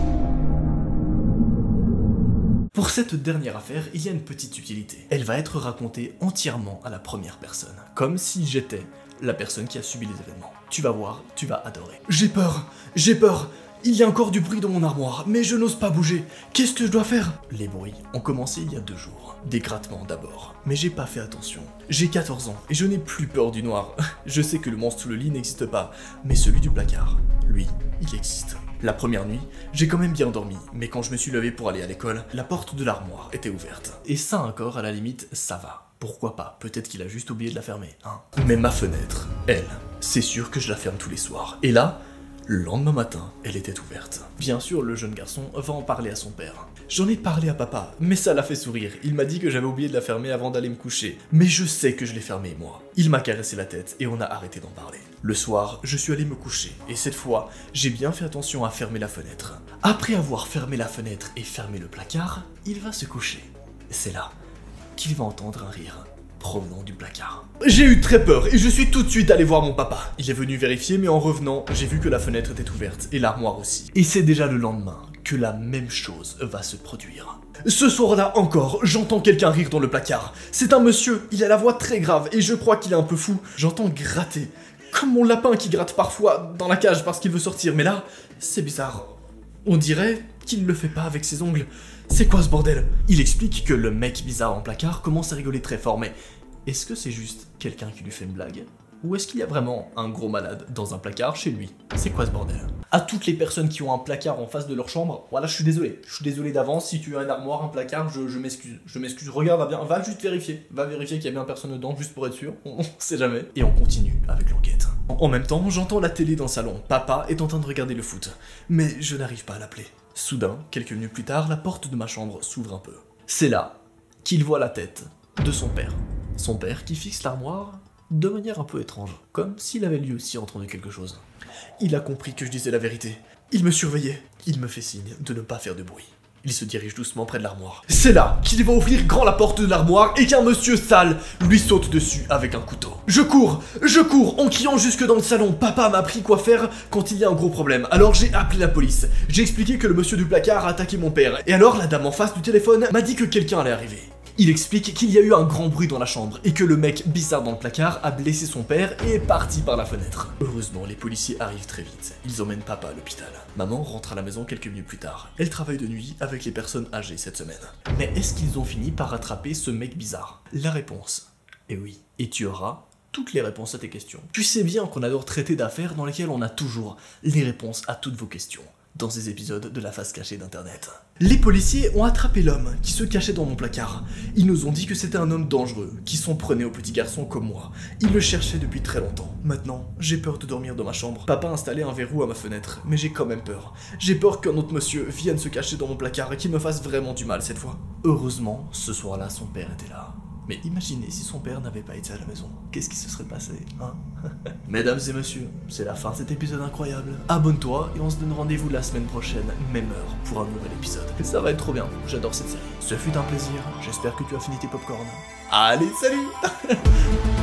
Pour cette dernière affaire, il y a une petite subtilité. Elle va être racontée entièrement à la première personne, comme si j'étais la personne qui a subi les événements. Tu vas voir, tu vas adorer. J'ai peur, j'ai peur. Il y a encore du bruit dans mon armoire, mais je n'ose pas bouger. Qu'est-ce que je dois faire? Les bruits ont commencé il y a deux jours. Des grattements d'abord, mais j'ai pas fait attention. J'ai quatorze ans et je n'ai plus peur du noir. Je sais que le monstre sous le lit n'existe pas, mais celui du placard, lui, il existe. La première nuit, j'ai quand même bien dormi, mais quand je me suis levé pour aller à l'école, la porte de l'armoire était ouverte. Et ça encore, à la limite, ça va. Pourquoi pas? Peut-être qu'il a juste oublié de la fermer, hein. Mais ma fenêtre, elle, c'est sûr que je la ferme tous les soirs. Et là, le lendemain matin, elle était ouverte. Bien sûr, le jeune garçon va en parler à son père. J'en ai parlé à papa, mais ça l'a fait sourire. Il m'a dit que j'avais oublié de la fermer avant d'aller me coucher. Mais je sais que je l'ai fermée, moi. Il m'a caressé la tête et on a arrêté d'en parler. Le soir, je suis allé me coucher, et cette fois, j'ai bien fait attention à fermer la fenêtre. Après avoir fermé la fenêtre et fermé le placard, il va se coucher. C'est là qu'il va entendre un rire provenant du placard. J'ai eu très peur et je suis tout de suite allé voir mon papa. Il est venu vérifier, mais en revenant, j'ai vu que la fenêtre était ouverte et l'armoire aussi. Et c'est déjà le lendemain que la même chose va se produire. Ce soir-là encore, j'entends quelqu'un rire dans le placard. C'est un monsieur, il a la voix très grave et je crois qu'il est un peu fou. J'entends gratter, comme mon lapin qui gratte parfois dans la cage parce qu'il veut sortir, mais là, c'est bizarre. On dirait qu'il ne le fait pas avec ses ongles. C'est quoi ce bordel? Il explique que le mec bizarre en placard commence à rigoler très fort, mais est-ce que c'est juste quelqu'un qui lui fait une blague? Ou est-ce qu'il y a vraiment un gros malade dans un placard chez lui? C'est quoi ce bordel? À toutes les personnes qui ont un placard en face de leur chambre, voilà, je suis désolé. Je suis désolé d'avance, si tu as une armoire, un placard, je, je m'excuse. Je m'excuse, regarde bien, va juste vérifier. Va vérifier qu'il y a bien personne dedans, juste pour être sûr, on sait jamais. Et on continue avec l'enquête. En même temps, j'entends la télé dans le salon. Papa est en train de regarder le foot. Mais je n'arrive pas à l'appeler. Soudain, quelques minutes plus tard, la porte de ma chambre s'ouvre un peu. C'est là qu'il voit la tête de son père. Son père qui fixe l'armoire de manière un peu étrange, comme s'il avait lui aussi entendu quelque chose. Il a compris que je disais la vérité. Il me surveillait. Il me fait signe de ne pas faire de bruit. Il se dirige doucement près de l'armoire. C'est là qu'il va ouvrir grand la porte de l'armoire et qu'un monsieur sale lui saute dessus avec un couteau. Je cours, je cours en criant jusque dans le salon. Papa m'a appris quoi faire quand il y a un gros problème. Alors j'ai appelé la police. J'ai expliqué que le monsieur du placard a attaqué mon père. Et alors la dame en face du téléphone m'a dit que quelqu'un allait arriver. Il explique qu'il y a eu un grand bruit dans la chambre et que le mec bizarre dans le placard a blessé son père et est parti par la fenêtre. Heureusement, les policiers arrivent très vite. Ils emmènent papa à l'hôpital. Maman rentre à la maison quelques minutes plus tard. Elle travaille de nuit avec les personnes âgées cette semaine. Mais est-ce qu'ils ont fini par attraper ce mec bizarre? La réponse est oui. Et tu auras toutes les réponses à tes questions. Tu sais bien qu'on adore traiter d'affaires dans lesquelles on a toujours les réponses à toutes vos questions. Dans ces épisodes de la face cachée d'internet. Les policiers ont attrapé l'homme qui se cachait dans mon placard. Ils nous ont dit que c'était un homme dangereux, qui s'en prenait aux petits garçons comme moi. Ils le cherchaient depuis très longtemps. Maintenant, j'ai peur de dormir dans ma chambre. Papa a installé un verrou à ma fenêtre, mais j'ai quand même peur. J'ai peur qu'un autre monsieur vienne se cacher dans mon placard et qu'il me fasse vraiment du mal cette fois. Heureusement, ce soir-là, son père était là. Mais imaginez si son père n'avait pas été à la maison. Qu'est-ce qui se serait passé, hein? Mesdames et messieurs, c'est la fin de cet épisode incroyable. Abonne-toi et on se donne rendez-vous la semaine prochaine, même heure, pour un nouvel épisode. Ça va être trop bien, j'adore cette série. Ce fut un plaisir, j'espère que tu as fini tes popcorn. Allez, salut!